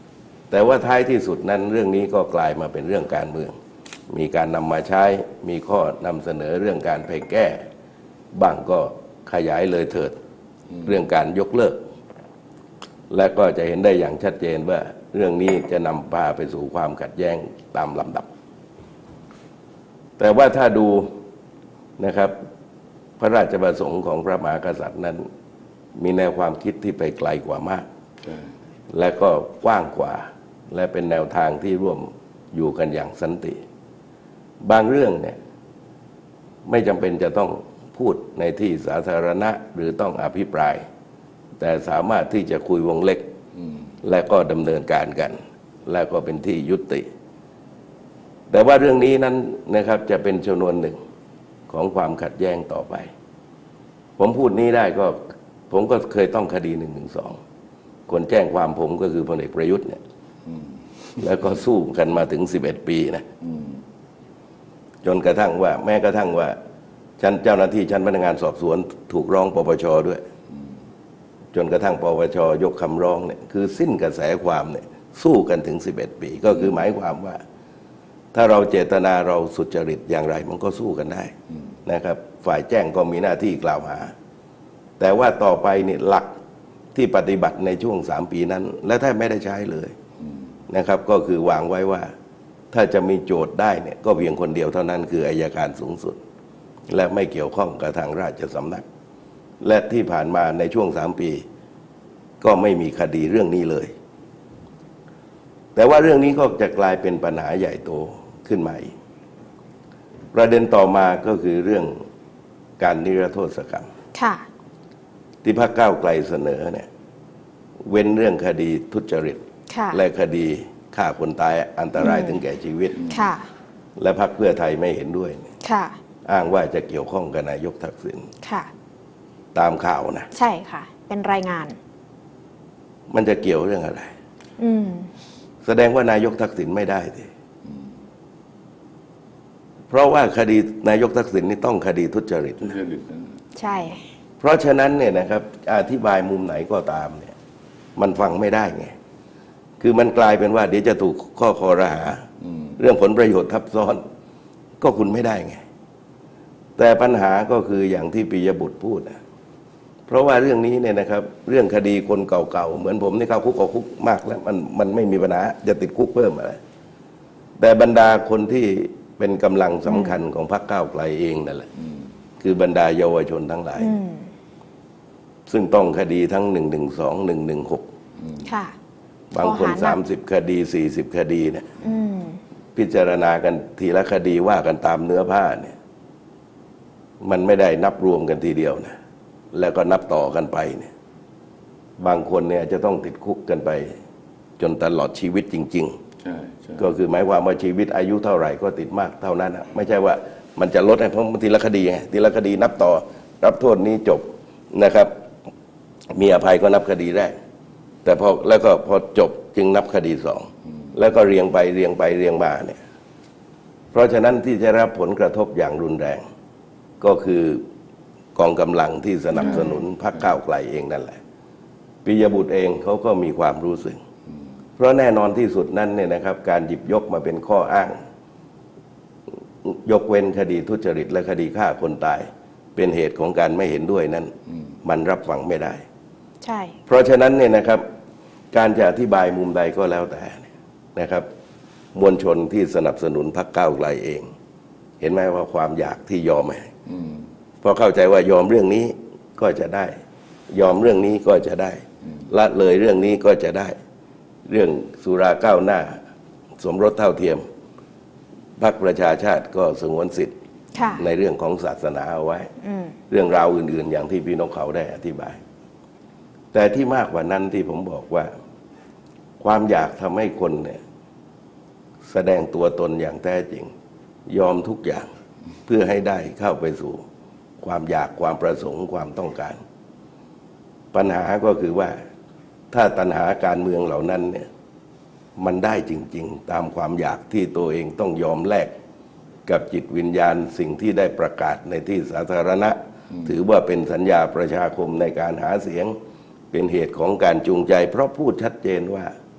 แต่ว่าท้ายที่สุดนั้นเรื่องนี้ก็กลายมาเป็นเรื่องการเมืองมีการนำมาใช้มีข้อนำเสนอเรื่องการไปแก้บ้างก็ขยายเลยเถิดเรื่องการยกเลิกและก็จะเห็นได้อย่างชัดเจนว่าเรื่องนี้จะนำพาไปสู่ความขัดแย้งตามลำดับแต่ว่าถ้าดูนะครับพระราชประสงค์ของพระมหากษัตริย์นั้นมีแนวความคิดที่ไปไกลกว่ามากและก็กว้างกว่าและเป็นแนวทางที่ร่วมอยู่กันอย่างสันติบางเรื่องเนี่ยไม่จำเป็นจะต้องพูดในที่สาธารณะหรือต้องอภิปรายแต่สามารถที่จะคุยวงเล็กและก็ดำเนินการกันและก็เป็นที่ยุติแต่ว่าเรื่องนี้นั้นนะครับจะเป็นชนวนหนึ่งของความขัดแย้งต่อไปผมพูดนี้ได้ก็ผมก็เคยต้องคดีหนึ่งหนึ่งสองคนแจ้งความผมก็คือพลเอกประยุทธ์เนี่ยแล้วก็สู้กันมาถึงสิบเอ็ดปีนะจนกระทั่งว่าแม้กระทั่งว่าชั้นเจ้าหน้าที่ชั้นพนักงานสอบสวนถูกร้องปปชด้วยจนกระทั่งปปชยกคำร้องเนี่ยคือสิ้นกระแสความเนี่ยสู้กันถึงสิบเอ็ดปีก็คือหมายความว่าถ้าเราเจตนาเราสุจริตอย่างไรมันก็สู้กันได้นะครับฝ่ายแจ้งก็มีหน้าที่กล่าวหาแต่ว่าต่อไปนี่หลักที่ปฏิบัติในช่วงสามปีนั้นและแทบไม่ได้ใช้เลยนะครับก็คือวางไว้ว่าถ้าจะมีโจทย์ได้เนี่ยก็เพียงคนเดียวเท่านั้นคืออัยการสูงสุดและไม่เกี่ยวข้องกับทางราชสำนักและที่ผ่านมาในช่วงสามปีก็ไม่มีคดีเรื่องนี้เลยแต่ว่าเรื่องนี้ก็จะกลายเป็นปัญหาใหญ่โตขึ้นมาอีกประเด็นต่อมาก็คือเรื่องการนิรโทษกรรมค่ะที่พรรคก้าวไกลเสนอเนี่ยเว้นเรื่องคดีทุจริตและคดีฆ่าคนตายอันตรายถึงแก่ชีวิตและพรรคเพื่อไทยไม่เห็นด้วยอ้างว่าจะเกี่ยวข้องกับนายกทักษิณตามข่าวนะใช่ค่ะเป็นรายงานมันจะเกี่ยวเรื่องอะไรแสดงว่านายกทักษิณไม่ได้สิเพราะว่าคดีนายกทักษิณนี่ต้องคดีทุจริตนะใช่เพราะฉะนั้นเนี่ยนะครับอธิบายมุมไหนก็ตามเนี่ยมันฟังไม่ได้ไงคือมันกลายเป็นว่าเดี๋ยวจะถูกข้อคอรหาเรื่องผลประโยชน์ทับซ้อนก็คุณไม่ได้ไงแต่ปัญหาก็คืออย่างที่ปิยบุตรพูดนะเพราะว่าเรื่องนี้เนี่ยนะครับเรื่องคดีคนเก่าๆเหมือนผมนี่เข้าคุกออกคุกมากแล้วมันมันไม่มีปัญหาจะติดคุกเพิ่มอะไรแต่บรรดาคนที่เป็นกำลังสำคัญของพรรคก้าวไกลเองนั่นแหละคือบรรดาเยาวชนทั้งหลายซึ่งต้องคดีทั้งหนึ่งหนึ่งสองหนึ่งหนึ่งหกบางคนสามสิบคดีสี่สิบคดีเนี่ยพิจารณากันทีละคดีว่ากันตามเนื้อผ้าเนี่ยมันไม่ได้นับรวมกันทีเดียวนะแล้วก็นับต่อกันไปเนี่ยบางคนเนี่ยจะต้องติดคุกกันไปจนตลอดชีวิตจริงๆก็คือหมายความว่าชีวิตอายุเท่าไหร่ก็ติดมากเท่านั้นนะไม่ใช่ว่ามันจะลดให้เพราะทีละคดีไงทีละคดีนับต่อรับโทษนี้จบนะครับมีอภัยก็นับคดีแรกแต่พอแล้วก็พอจบจึงนับคดีสองแล้วก็เรียงไปเรียงไปเรียงมาเนี่ยเพราะฉะนั้นที่จะรับผลกระทบอย่างรุนแรงก็คือกองกำลังที่สนับสนุนพรรคก้าวไกลเองนั่นแหละปิยบุตรเองเขาก็มีความรู้สึกเพราะแน่นอนที่สุดนั้นเนี่ยนะครับการหยิบยกมาเป็นข้ออ้างยกเว้นคดีทุจริตและคดีฆ่าคนตายเป็นเหตุของการไม่เห็นด้วยนั้นมันรับฟังไม่ได้ใช่เพราะฉะนั้นเนี่ยนะครับการจะอธิบายมุมใดก็แล้วแต่นะครับมวลชนที่สนับสนุนพรรคก้าวไกลเองเห็นไหมว่าความอยากที่ยอมไหมพอเข้าใจว่ายอมเรื่องนี้ก็จะได้ยอมเรื่องนี้ก็จะได้ละเลยเรื่องนี้ก็จะได้เรื่องสุราก้าวหน้าสมรสเท่าเทียมพรรคประชาชาติก็สงวนสิทธิ์ในเรื่องของศาสนาเอาไว้เรื่องราวอื่นๆอย่างที่พี่นกเขาได้อธิบายแต่ที่มากกว่านั้นที่ผมบอกว่าความอยากทำให้คนเนี่ยแสดงตัวตนอย่างแท้จริงยอมทุกอย่างเพื่อให้ได้เข้าไปสู่ความอยากความประสงค์ความต้องการปัญหาก็คือว่าถ้าตัณหาการเมืองเหล่านั้นเนี่ยมันได้จริงๆตามความอยากที่ตัวเองต้องยอมแลกกับจิตวิญญาณสิ่งที่ได้ประกาศในที่สาธารณะถือว่าเป็นสัญญาประชาคมในการหาเสียงเป็นเหตุของการจูงใจเพราะพูดชัดเจนว่า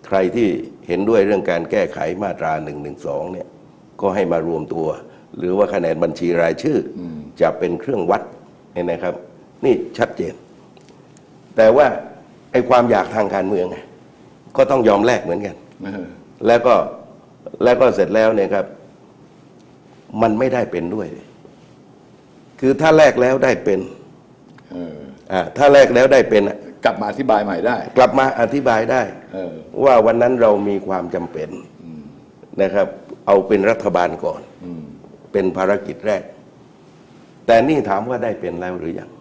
ใครที่เห็นด้วยเรื่องการแก้ไขมาตราหนึ่งหนึ่งสองเนี่ยก็ให้มารวมตัว หรือว่าคะแนนบัญชีรายชื่อจะเป็นเครื่องวัดเนี่ยนะครับ นี่ชัดเจน แต่ว่าไอ้ความอยากทางการเมืองก็ต้องยอมแลกเหมือนกันแล้วก็แล้วก็เสร็จแล้วเนี่ยครับมันไม่ได้เป็นด้วย คือถ้าแลกแล้วได้เป็นอ่าถ้าแลกแล้วได้เป็นกลับมาอธิบายใหม่ได้กลับมาอธิบายได้ว่าวันนั้นเรามีความจำเป็นนะครับเอาเป็นรัฐบาลก่อนเป็นภารกิจแรกแต่นี่ถามว่าได้เป็นแล้วหรือยัง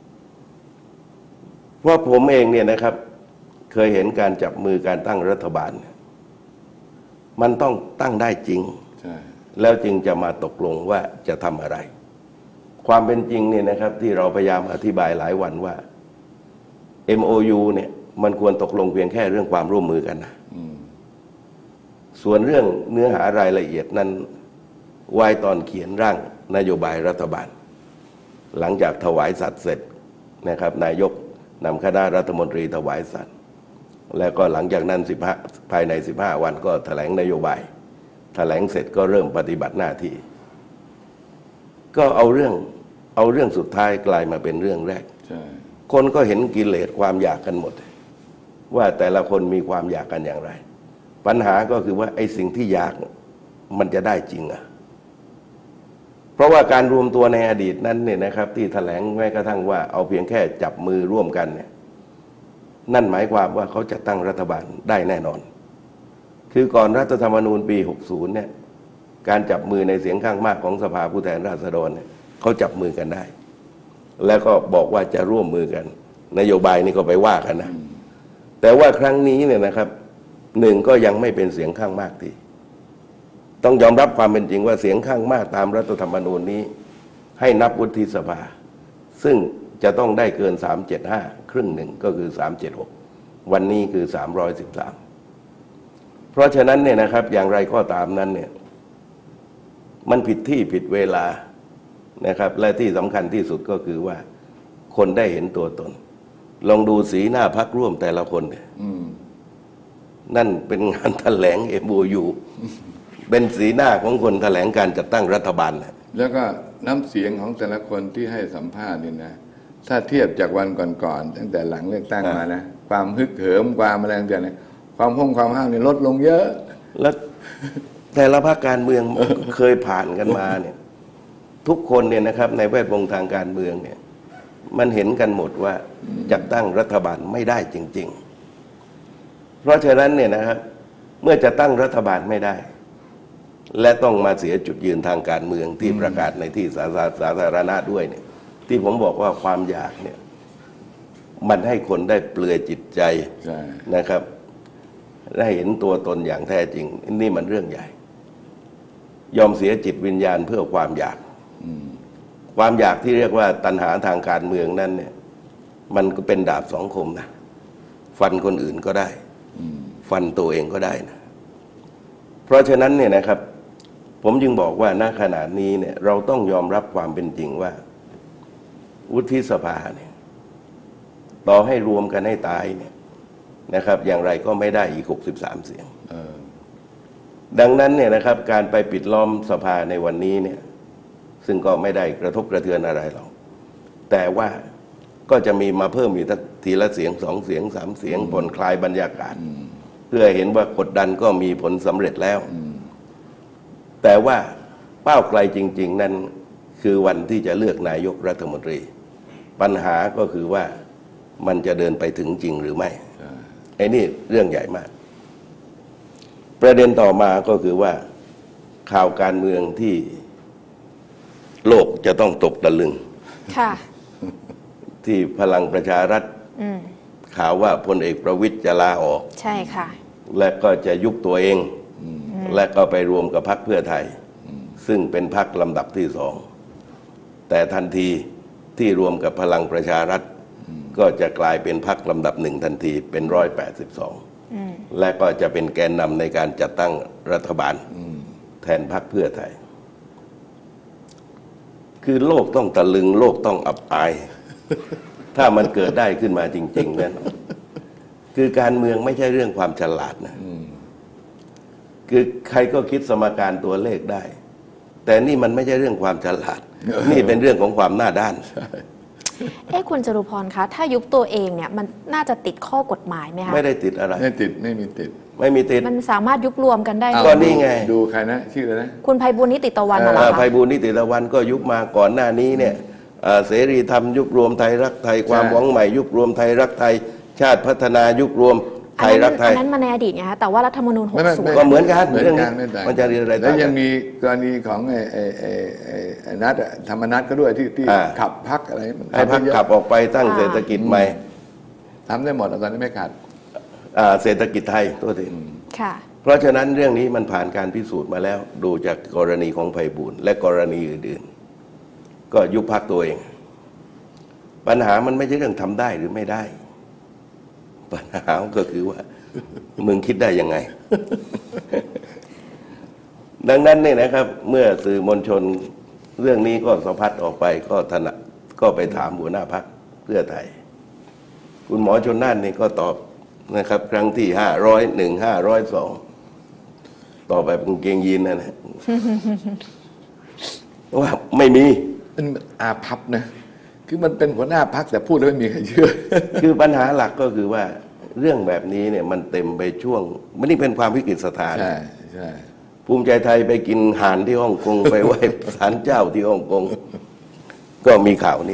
เพราะผมเองเนี่ยนะครับเคยเห็นการจับมือการตั้งรัฐบาลมันต้องตั้งได้จริงแล้วจึงจะมาตกลงว่าจะทำอะไรความเป็นจริงเนี่ยนะครับที่เราพยายามอธิบายหลายวันว่า เอ็ม โอ ยู เนี่ยมันควรตกลงเพียงแค่เรื่องความร่วมมือกันนะส่วนเรื่องเนื้อหารายละเอียดนั้นไว้ตอนเขียนร่างนโยบายรัฐบาลหลังจากถวายสัตย์เสร็จนะครับนายกนำคณะรัฐมนตรีถวายสัตย์แล้วก็หลังจากนั้นภายในสิบห้าวันก็แถลงนโยบายแถลงเสร็จก็เริ่มปฏิบัติหน้าที่ก็เอาเรื่องเอาเรื่องสุดท้ายกลายมาเป็นเรื่องแรกคนก็เห็นกิเลสความอยากกันหมดว่าแต่ละคนมีความอยากกันอย่างไรปัญหาก็คือว่าไอ้สิ่งที่อยากมันจะได้จริงอ่ะเพราะว่าการรวมตัวในอดีตนั้นเนี่ยนะครับที่แถลงแม้กระทั่งว่าเอาเพียงแค่จับมือร่วมกันเนี่ยนั่นหมายความว่าเขาจะตั้งรัฐบาลได้แน่นอนคือก่อนรัฐธรรมนูญปีหกสิบเนี่ยการจับมือในเสียงข้างมากของสภาผู้แทนราษฎรเนี่ยเขาจับมือกันได้แล้วก็บอกว่าจะร่วมมือกันนโยบายนี่ก็ไปว่ากันนะแต่ว่าครั้งนี้เนี่ยนะครับหนึ่งก็ยังไม่เป็นเสียงข้างมากที่ต้องยอมรับความเป็นจริงว่าเสียงข้างมากตามรัฐธรรมนูญนี้ให้นับวุฒิสภาซึ่งจะต้องได้เกินสามร้อยเจ็ดสิบห้าครึ่งหนึ่งก็คือสามร้อยเจ็ดสิบหกวันนี้คือสามร้อยสิบสามเพราะฉะนั้นเนี่ยนะครับอย่างไรก็ตามนั้นเนี่ยมันผิดที่ผิดเวลานะครับและที่สำคัญที่สุดก็คือว่าคนได้เห็นตัวตนลองดูสีหน้าพรรคร่วมแต่ละคนเนี่ยนั่นเป็นงานแถลง เอ็ม โอ ยู เป็นสีหน้าของคนแถลงการจัดตั้งรัฐบาลนะแล้วก็น้ำเสียงของแต่ละคนที่ให้สัมภาษณ์นี่นะถ้าเทียบจากวันก่อนๆตั้งแต่หลังเลือกตั้งมานะความฮึกเหิมความอะไรต่างๆความห้องความห้าวนี่ลดลงเยอะแล้วแต่ละพรรคการเมืองเคยผ่านกันมาเนี่ยทุกคนเนี่ยนะครับในแวดวงทางการเมืองเนี่ยมันเห็นกันหมดว่าจัดตั้งรัฐบาลไม่ได้จริงๆเพราะฉะนั้นเนี่ยนะครับเมื่อจะตั้งรัฐบาลไม่ได้และต้องมาเสียจุดยืนทางการเมืองที่ประกาศในที่สาธารณะด้วยเนี่ยที่ผมบอกว่าความอยากเนี่ยมันให้คนได้เปลือยจิตใจนะครับได้เห็นตัวตนอย่างแท้จริงนี่มันเรื่องใหญ่ยอมเสียจิตวิญญาณเพื่อความอยากความอยากที่เรียกว่าตัณหาทางการเมืองนั้นเนี่ยมันก็เป็นดาบสองคมนะฟันคนอื่นก็ได้ฟันตัวเองก็ได้นะเพราะฉะนั้นเนี่ยนะครับผมจึงบอกว่าณขณะนี้เนี่ยเราต้องยอมรับความเป็นจริงว่าวุฒิสภาเนี่ยต่อให้รวมกันให้ตายเนี่ยนะครับอย่างไรก็ไม่ได้อีกหกสิบสามเสียงดังนั้นเนี่ยนะครับการไปปิดล้อมสภาในวันนี้เนี่ยซึ่งก็ไม่ได้กระทบกระเทือนอะไรหรอกแต่ว่าก็จะมีมาเพิ่มอีกทีละเสียงสองเสียงสามเสียงผ่อนคลายบรรยากาศเพื่อเห็นว่ากดดันก็มีผลสำเร็จแล้วแต่ว่าเป้าไกลจริงๆนั้นคือวันที่จะเลือกนายกรัฐมนตรีปัญหาก็คือว่ามันจะเดินไปถึงจริงหรือไม่ไอ้นี่เรื่องใหญ่มากประเด็นต่อมาก็คือว่าข่าวการเมืองที่โลกจะต้องตกตะลึงค่ะที่พลังประชารัฐข่าวว่าพลเอกประวิตรจะลาออกใช่ค่ะและก็จะยุบตัวเองและก็ไปรวมกับพรรคเพื่อไทยซึ่งเป็นพรรคลำดับที่สองแต่ทันทีที่รวมกับพลังประชารัฐก็จะกลายเป็นพรรคลำดับหนึ่งทันทีเป็นร้อยแปดสิบสองและก็จะเป็นแกนนำในการจัดตั้งรัฐบาลแทนพรรคเพื่อไทยคือโลกต้องตะลึงโลกต้องอับอายถ้ามันเกิดได้ขึ้นมาจริงๆนั้นคือการเมืองไม่ใช่เรื่องความฉลาดนะคือใครก็คิดสมการตัวเลขได้ แต่นี่มันไม่ใช่เรื่องความฉลาด นี่เป็นเรื่องของความหน้าด้านเอ๊ะคุณจรุพรคะถ้ายุบตัวเองเนี่ยมันน่าจะติดข้อกฎหมายไหมคะไม่ได้ติดอะไรไม่ติดไม่มีติดไม่มีติดมันสามารถยุบรวมกันได้ก็นี่ไงดูใครนะชื่ออะไรนะคุณไพบูลย์นิติตะวันเหรอคะไพบูลย์นิติตะวันก็ยุบมาก่อนหน้านี้เนี่ยเสรีธรรมยุบรวมไทยรักไทยความหวังใหม่ยุบรวมไทยรักไทยชาติพัฒนายุบรวมไทยรักไทยอันนั้นมาในอดีตไงคะแต่ว่ารัฐธรรมนูญหกสิบก็เหมือนกันเรื่องนี้มันจะเรียนอะไรแล้วยังมีกรณีของไอ้ไอ้ไอ้ไอ้นัทธรรมนัทก็ด้วยที่ที่ขับพรรคอะไรไอ้พรรคขับออกไปตั้งเศรษฐกิจใหม่ทำได้หมดตอนนี้ไม่ขาดเศรษฐกิจไทยตัวทีค่ะเพราะฉะนั้นเรื่องนี้มันผ่านการพิสูจน์มาแล้วดูจากกรณีของไพบูลย์และกรณีอื่นๆก็ยุบพรรคตัวเองปัญหามันไม่ใช่เรื่องทำได้หรือไม่ได้ปัญหาก็คือว่ามึงคิดได้ยังไง ดังนั้นเนี่ยนะครับเมื่อสื่อมวลชนเรื่องนี้ก็สะพัดออกไปก็ถนัดก็ไปถามหัวหน้าพรรคเพื่อไทยคุณหมอชลน่านนี่ก็ตอบนะครับ ครั้งที่ห้าร้อยหนึ่งห้าร้อยสองต่อไปเป็นเกงยีนนั่นแหละว่าไม่มีเป็นอาภัพนะคือมันเป็นหัวหน้าพรรคแต่พูดแล้วไม่มีใครเชื่อคือปัญหาหลักก็คือว่าเรื่องแบบนี้เนี่ยมันเต็มไปช่วงมันนี่เป็นความวิกฤตสถานใช่ใช่ภูมิใจไทยไปกินห่านที่ฮ่องกงไปไหว้ศาลเจ้าที่ฮ่องกงก็มีข่าวนี้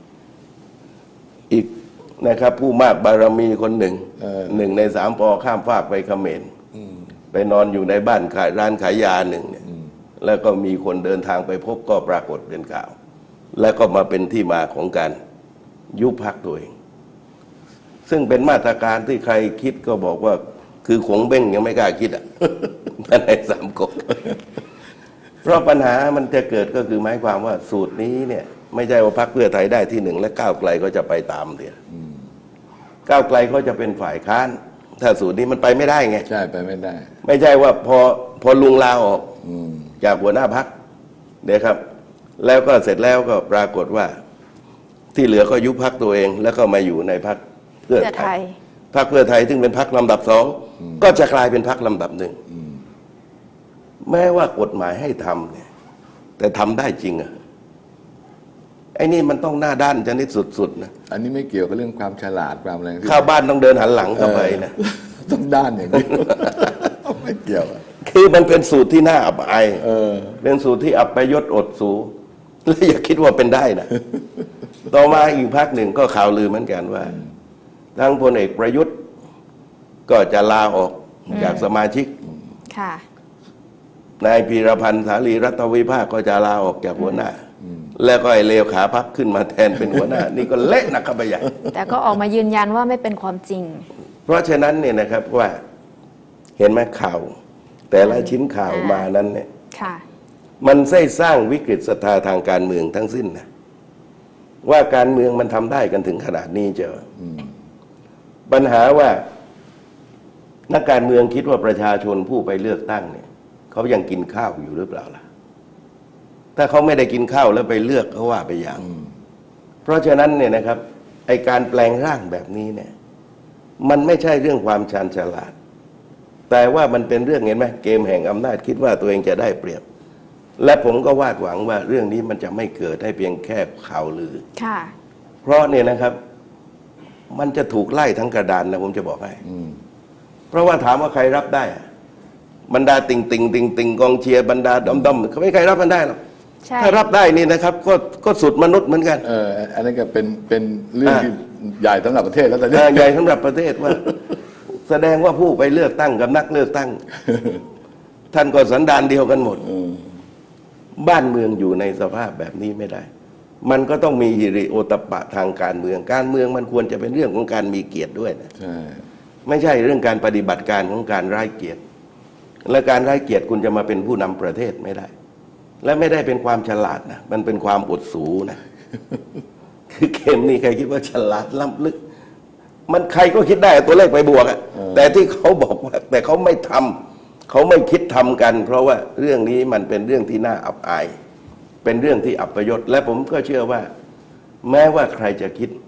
อีกนะครับผู้มากบารมีคนหนึ่งหนึ่งในสามปอข้ามฟากไปเขมรไปนอนอยู่ในบ้านขายร้านขายยาหนึ่งเนี่ยแล้วก็มีคนเดินทางไปพบก็ปรากฏเป็นข่าวและก็มาเป็นที่มาของการยุบพรรคตัวเองซึ่งเป็นมาตรการที่ใครคิดก็บอกว่าคือขงเบ้งยังไม่กล้าคิดอ่ะในสามก๊กเพราะปัญหามันจะเกิดก็คือหมายความว่าสูตรนี้เนี่ยไม่ใช่ว่าพรรคเพื่อไทยได้ที่หนึ่งและก้าวไกลก็จะไปตามเดียวก้าวไกลเขาจะเป็นฝ่ายค้านถ้าสูตรนี้มันไปไม่ได้ไงใช่ไปไม่ได้ไม่ใช่ว่าพอพอลุงลาออกจากหัวหน้าพรรคเดี๋ยวครับแล้วก็เสร็จแล้วก็ปรากฏว่าที่เหลือก็ยุบพรรคตัวเองแล้วก็มาอยู่ในพรรคเพื่อไทยพรรคเพื่อไทยซึ่งเป็นพรรคลำดับสองก็จะกลายเป็นพรรคลำดับหนึ่งแม้ว่ากฎหมายให้ทำเนี่ยแต่ทำได้จริงอ่ะไอ้นี่มันต้องหน้าด้านชนิดสุดๆนะอันนี้ไม่เกี่ยวกับเรื่องความฉลาดความอะไรเข้าบ้านต้องเดินหันหลังเข้าไปนะต้องด้านอย่างนี้ไม่เกี่ยวคือมันเป็นสูตรที่น่าอับอายเป็นสูตรที่อับประยศอดสูแล้วอย่าคิดว่าเป็นได้นะต่อมาอีกพรรคหนึ่งก็ข่าวลือเหมือนกันว่าทั้งพลเอกประยุทธ์ก็จะลาออกจากสมาชิกนายพีรพันธ์สาลีรัตวิภาคก็จะลาออกจากหัวหน้าแล้วก็ไอ้เลวขาพรรคขึ้นมาแทนเป็นหัวหน้านี่ก็เละหนักเข้าไปใหญ่แต่ก็ออกมายืนยันว่าไม่เป็นความจริงเพราะฉะนั้นเนี่ยนะครับว่าเห็นไหมข่าวแต่ละชิ้นข่าวมานั้นเนี่ยมันใส่สร้างวิกฤตศรัทธาทางการเมืองทั้งสิ้นนะว่าการเมืองมันทำได้กันถึงขนาดนี้เจ้าปัญหาว่านักการเมืองคิดว่าประชาชนผู้ไปเลือกตั้งเนี่ยเขายังกินข้าวอยู่หรือเปล่าล่ะถ้าเขาไม่ได้กินข้าวแล้วไปเลือกเขาว่าไปอย่างเพราะฉะนั้นเนี่ยนะครับไอการแปลงร่างแบบนี้เนี่ยมันไม่ใช่เรื่องความชาญฉลาดแต่ว่ามันเป็นเรื่องเห็นไหมเกมแห่งอำนาจคิดว่าตัวเองจะได้เปรียบและผมก็วาดหวังว่าเรื่องนี้มันจะไม่เกิดให้เพียงแค่ข่าวลือค่ะเพราะเนี่ยนะครับมันจะถูกไล่ทั้งกระดานนะผมจะบอกให้เพราะว่าถามว่าใครรับได้บรรดาติ่งติ่งติ่งติ่งกองเชียร์บรรดาดอมดอมเขาไม่ใครรับมันได้หรอกถ้ารับได้นี่นะครับก็ก็สุดมนุษย์เหมือนกันเอออันนั้นก็เป็นเป็นเรื่องที่ใหญ่สำหรับประเทศแล้วแต่ใหญ่สำหรับประเทศว่าแสดงว่าผู้ไปเลือกตั้งกับนักเลือกตั้งท่านก็สันดานเดียวกันหมดบ้านเมืองอยู่ในสภาพแบบนี้ไม่ได้มันก็ต้องมีฮิริโอตปะทางการเมืองการเมืองมันควรจะเป็นเรื่องของการมีเกียรติด้วยนะไม่ใช่เรื่องการปฏิบัติการของการไร้เกียรติและการไร้เกียรติคุณจะมาเป็นผู้นำประเทศไม่ได้และไม่ได้เป็นความฉลาดนะมันเป็นความอดสูนะคือเกมนี้ใครคิดว่าฉลาดล้ำลึกมันใครก็คิดได้ตัวเลขไปบวกอะแต่ที่เขาบอกว่าแต่เขาไม่ทำเขาไม่คิดทำกันเพราะว่าเรื่องนี้มันเป็นเรื่องที่น่าอับอายเป็นเรื่องที่อับประยศและผมก็เชื่อว่าแม้ว่าใครจะคิด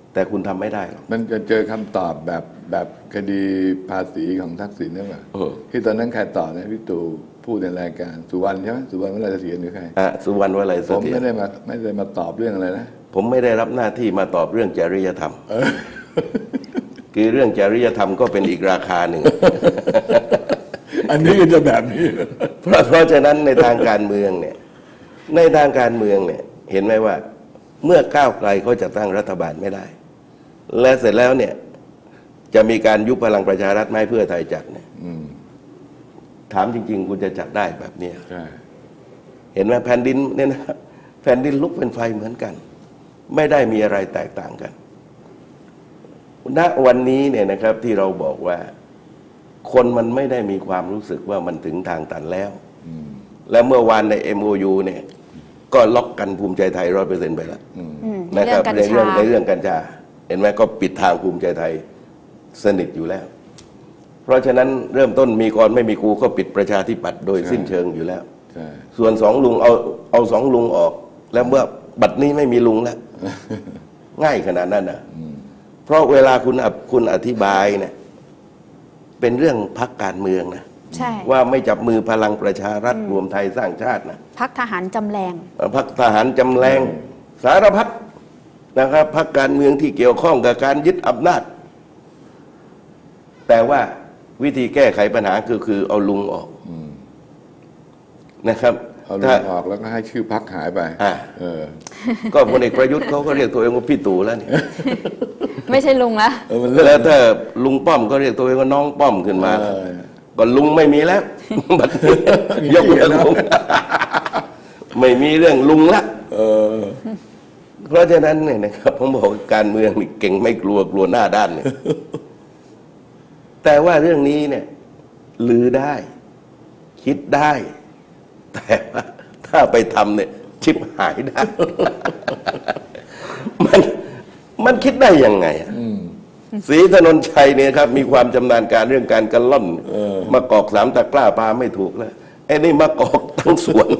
แต่คุณทำไม่ได้หรอกมันจะเจอคำตอบแบบแบบคดีภาษีของทักษิณนั่นแหละที่ตอนนั้นใครตอบนะพี่ตู่พูดในรายการสุวรรณใช่ไหมสุวรรณวลัยเสถียรหรือใครอ่ะสุวรรณวลัยเสถียรผมไม่ได้มาไม่ได้มาตอบเรื่องอะไรนะผมไม่ได้รับหน้าที่มาตอบเรื่องจริยธรรมคือเรื่องจริยธรรมก็เป็นอีกราคาหนึ่งอันนี้ก็จะแบบนี้เพราะเพราะฉะนั้นในทางการเมืองเนี่ยในทางการเมืองเนี่ยเห็นไหมว่าเมื่อก้าวไกลเขาจะตั้งรัฐบาลไม่ได้และเสร็จแล้วเนี่ยจะมีการยุบพลังประชารัฐไม่เพื่อไทยจัดเนี่ยถามจริงๆคุณจะจัดได้แบบนี้เห็นไหมแผ่นดินเนี่ยนะแผ่นดินลุกเป็นไฟเหมือนกันไม่ได้มีอะไรแตกต่างกันณวันนี้เนี่ยนะครับที่เราบอกว่าคนมันไม่ได้มีความรู้สึกว่ามันถึงทางตันแล้วและเมื่อวานใน เอ็ม โอ ยู เนี่ยก็ล็อกกันภูมิใจไทยร้อยเปอร์เซ็นต์ไปแล้วนะครับในเรื่องในเรื่องกัญชาเห็นไหมก็ปิดทางภูมิใจไทยสนิทอยู่แล้วเพราะฉะนั้นเริ่มต้นมีกรไม่มีกูก็ปิดประชาธิปัตย์โดยสิ้นเชิงอยู่แล้วส่วนสองลุงเอาเอาสองลุงออกแล้วเมื่อบัดนี้ไม่มีลุงแล้วง่ายขนาดนั้นนะเพราะเวลาคุณคุณอธิบายเนี่ยเป็นเรื่องพรรคการเมืองนะว่าไม่จับมือพลังประชารัฐรวมไทยสร้างชาตินะพรรคทหารจำแรงพรรคทหารจำแรงสารพัดนะครับพรรคการเมืองที่เกี่ยวข้องกับการยึดอำนาจแต่ว่าวิธีแก้ไขปัญหาคือคือเอาลุงออกนะครับเอาลุงออกแล้วก็ให้ชื่อพรรคหายไปเออก็พลเอกประยุทธ์เขาก็เรียกตัวเองว่าพี่ตู่แล้วนี่ไม่ใช่ลุงละแล้วถ้าลุงป้อมก็เรียกตัวเองว่าน้องป้อมขึ้นมาก็ลุงไม่มีแล้วยกเลิกลุงไม่มีเรื่องลุงละเพราะฉะนั้นเนี่ยนะครับผมบอกการเมืองนี่เก่งไม่กลัวกลัวหน้าด้านเนี่ยแต่ว่าเรื่องนี้เนี่ยลือได้คิดได้แต่ว่าถ้าไปทำเนี่ยชิบหายได้มันมันคิดได้ยังไงอ่ะศรีถนนชัยเนี่ยครับมีความชำนาญการเรื่องการกระล่อนมากอกสามตะกร้าปลาไม่ถูกแล้วไอ้นี่มากอกทั้งสวน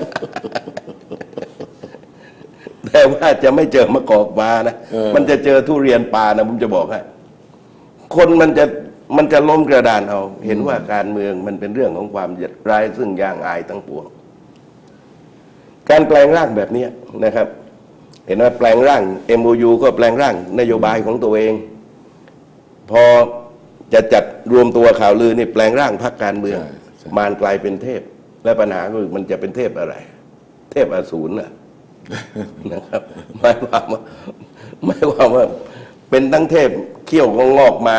แต่ว่าจะไม่เจอมะกอกปลานะมันจะเจอทุเรียนปลานะผมจะบอกให้คนมันจะมันจะล้มกระดานเอาเห็นว่าการเมืองมันเป็นเรื่องของความยัดร้ายซึ่งยางอายทั้งปวงการแปลงร่างแบบนี้นะครับเห็นว่าแปลงร่าง เอ็ม โอ ยู ก็แปลงร่างนโยบายของตัวเองพอจะจัดรวมตัวข่าวลือนี่แปลงร่างพรรคการเมืองมารกลายเป็นเทพและปัญหาคือมันจะเป็นเทพอะไรเทพอสูรน่ะนะครับหมายความว่าหมายความว่าเป็นทั้งเทพเขี้ยวงอกมา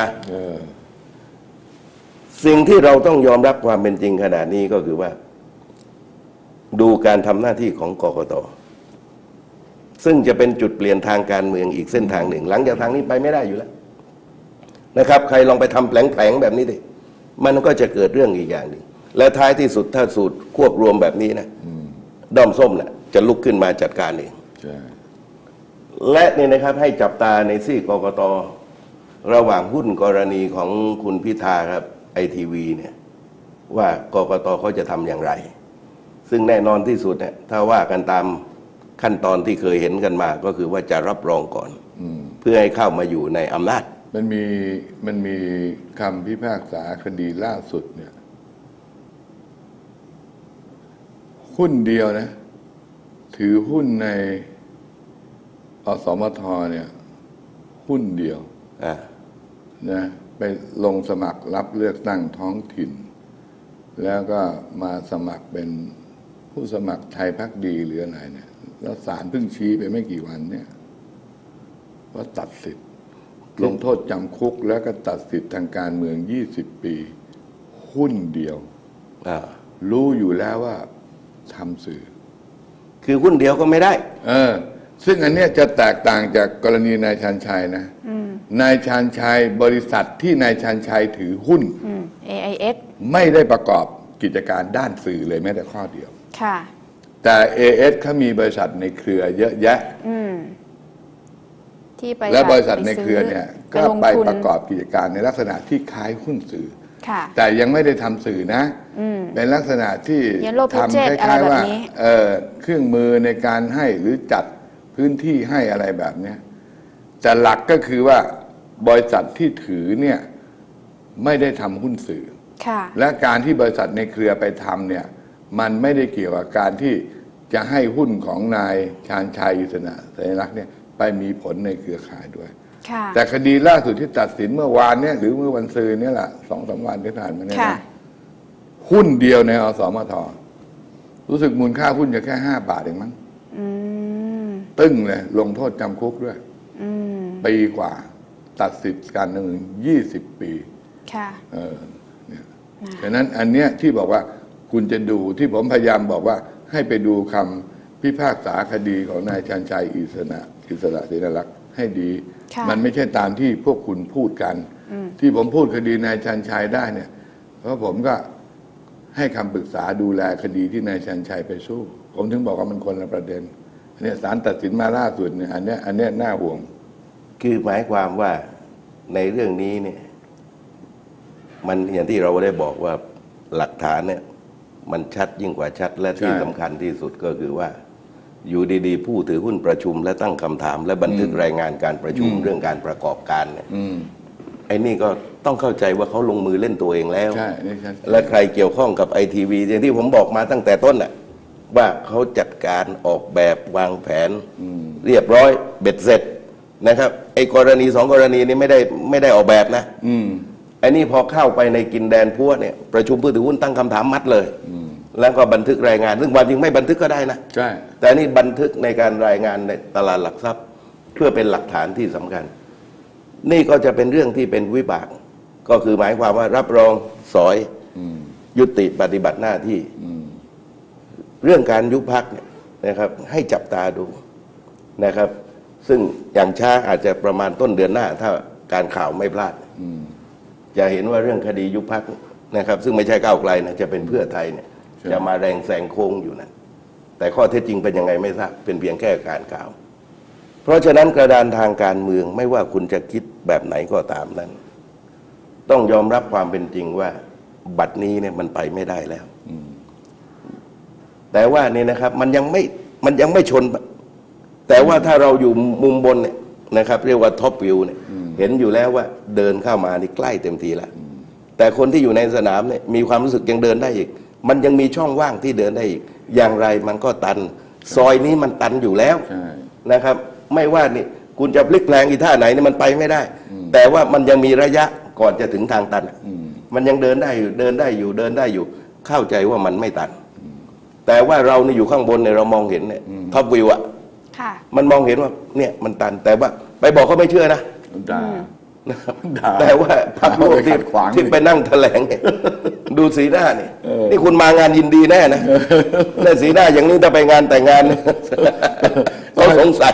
สิ่งที่เราต้องยอมรับความเป็นจริงขนาดนี้ก็คือว่าดูการทำหน้าที่ของกกต.ซึ่งจะเป็นจุดเปลี่ยนทางการเมืองอีกเส้นทางหนึ่งหลังจากทางนี้ไปไม่ได้อยู่แล้วนะครับใครลองไปทำแผลงๆแบบนี้ดิมันก็จะเกิดเรื่องอีกอย่างหนึ่งและท้ายที่สุดถ้าสูตรควบรวมแบบนี้นะด้อมส้มน่ะจะลุกขึ้นมาจัดการเองและนี่นะครับให้จับตาในซี่กกต.ระหว่างหุ้นกรณีของคุณพิธาครับไอทีวีเนี่ยว่ากกต.เขาจะทำอย่างไรซึ่งแน่นอนที่สุดเนี่ยถ้าว่ากันตามขั้นตอนที่เคยเห็นกันมาก็คือว่าจะรับรองก่อนเพื่อให้เข้ามาอยู่ในอำนาจมันมีมันมีคำพิพากษาคดีล่าสุดเนี่ยหุ้นเดียวนะถือหุ้นในอสมทเนี่ยหุ้นเดียวนะไปลงสมัครรับเลือกตั้งท้องถิ่นแล้วก็มาสมัครเป็นผู้สมัครไทยพักดีหรืออะไรเนี่ยแล้วศาลเพิ่งชี้ไปไม่กี่วันเนี่ยว่าตัดสิทธิ์ลงโทษจำคุกแล้วก็ตัดสิทธิ์ทางการเมืองยี่สิบปีหุ้นเดียวรู้อยู่แล้วว่าทำสื่อคือหุ้นเดียวก็ไม่ได้เออซึ่งอันเนี้ยจะแตกต่างจากกรณีนายชาญชัยนะนายชาญชัยบริษัทที่นายชาญชัยถือหุ้นเอ ไอ เอ็กซ์ไม่ได้ประกอบกิจการด้านสื่อเลยแม้แต่ข้อเดียวค่ะแต่ เอ เอส เขามีบริษัทในเครือเยอะแยะที่ไปและบริษัทในเครือเนี่ยก็ไปประกอบกิจการในลักษณะที่คล้ายหุ้นสื่อแต่ยังไม่ได้ทำสื่อนะเป็นลักษณะที่ทำคล้ายๆว่าเครื่องมือในการให้หรือจัดพื้นที่ให้อะไรแบบนี้แต่หลักก็คือว่าบริษัทที่ถือเนี่ยไม่ได้ทำหุ้นสื่อและการที่บริษัทในเครือไปทำเนี่ยมันไม่ได้เกี่ยวกับการที่จะให้หุ้นของนายชาญชัยอิสระสัญลักษณ์เนี่ยไปมีผลในเครือข่ายด้วยแต่คดีล่าสุดที่ตัดสินเมื่อวานเนี่ยหรือเมื่อวันซืนนี่แหละสองสามวันที่ผ่านมาเนี่ยนะหุ้นเดียวในอสมทรู้สึกมูลค่าหุ้นจะแค่ห้าบาทเองมั้งตึ้งเลยลงโทษจำคุกด้วยปีกว่าตัดสิทธิการหนึ่งยี่สิบปีเออเนี่ยฉะนั้นอันเนี้ยที่บอกว่าคุณจะดูที่ผมพยายามบอกว่าให้ไปดูคำพิพากษาคดีของนายชาญชัยอิสระอิสระศิลลักษณ์ให้ดีมันไม่ใช่ตามที่พวกคุณพูดกันที่ผมพูดคดีนายชาญชัยได้เนี่ยเพราะผมก็ให้คำปรึกษาดูแลคดีที่นายชาญชัยไปสู้ผมถึงบอกว่ามันคนละประเด็นอันนี้ศาลตัดสินมาล่าสุดเนี่ยอันเนี้ยอันเนี้ยน่าห่วงคือหมายความว่าในเรื่องนี้เนี่ยมันอย่างที่เราได้บอกว่าหลักฐานเนี่ยมันชัดยิ่งกว่าชัดและที่สำคัญที่สุดก็คือว่าอยู่ดีๆผู้ถือหุ้นประชุมและตั้งคำถามและบันทึกรายงานการประชุมเรื่องการประกอบการเนี่ยไอ้นี่ก็ต้องเข้าใจว่าเขาลงมือเล่นตัวเองแล้วและใครเกี่ยวข้องกับไอทีวีอย่างที่ผมบอกมาตั้งแต่ต้นน่ะว่าเขาจัดการออกแบบวางแผนเรียบร้อยเบ็ดเสร็จนะครับไอ้กรณีสองกรณีนี้ไม่ได้ไม่ได้ออกแบบนะไอ้นี่พอเข้าไปในกินแดนพัวเนี่ยประชุมผู้ถือหุ้นตั้งคำถามมัดเลยแล้วก็บันทึกรายงานซึ่งความจริงไม่บันทึกก็ได้นะใช่แต่นี่บันทึกในการรายงานในตลาดหลักทรัพย์เพื่อเป็นหลักฐานที่สำคัญนี่ก็จะเป็นเรื่องที่เป็นวิบากก็คือหมายความว่ารับรองสอยยุติปฏิบัติหน้าที่เรื่องการยุบพรรคเนี่ยนะครับให้จับตาดูนะครับซึ่งอย่างช้าอาจจะประมาณต้นเดือนหน้าถ้าการข่าวไม่พลาดจะเห็นว่าเรื่องคดียุบพรรคนะครับซึ่งไม่ใช่ก้าวไกลนะจะเป็นเพื่อไทยเนี่ยจะมาแรงแซงโค้งอยู่นะแต่ข้อเท็จจริงเป็นยังไงไม่ทราบเป็นเพียงแค่การกล่าวเพราะฉะนั้นกระดานทางการเมืองไม่ว่าคุณจะคิดแบบไหนก็ตามนั้นต้องยอมรับความเป็นจริงว่าบัดนี้เนี่ยมันไปไม่ได้แล้วแต่ว่านี่นะครับมันยังไม่มันยังไม่ชนแต่ว่าถ้าเราอยู่มุมบนเนี่ยนะครับเรียกว่าท็อปวิวเนี่ยเห็นอยู่แล้วว่าเดินเข้ามานี่ใกล้เต็มทีแล้วแต่คนที่อยู่ในสนามเนี่ยมีความรู้สึกยังเดินได้อีกมันยังมีช่องว่างที่เดินได้อีกอย่างไรมันก็ตันซอยนี้มันตันอยู่แล้วนะครับไม่ว่านี่คุณจะพลิกแปลงอีท่าไหนนี่มันไปไม่ได้แต่ว่ามันยังมีระยะก่อนจะถึงทางตันมันยังเดินได้อยู่เดินได้อยู่เดินได้อยู่เข้าใจว่ามันไม่ตันแต่ว่าเราเนี่ยอยู่ข้างบนเนี่ยเรามองเห็นเนี่ยท็อปวิวอะมันมองเห็นว่าเนี่ยมันตันแต่ว่าไปบอกเขาไม่เชื่อนะแต่ว่าพรรคร่วมที่ที่ไปนั่งแถลงดูสีหน้านี่นี่คุณมางานยินดีแน่นะแต่สีหน้าอย่างนี้ถ้าไปงานแต่งงานเขาสงสัย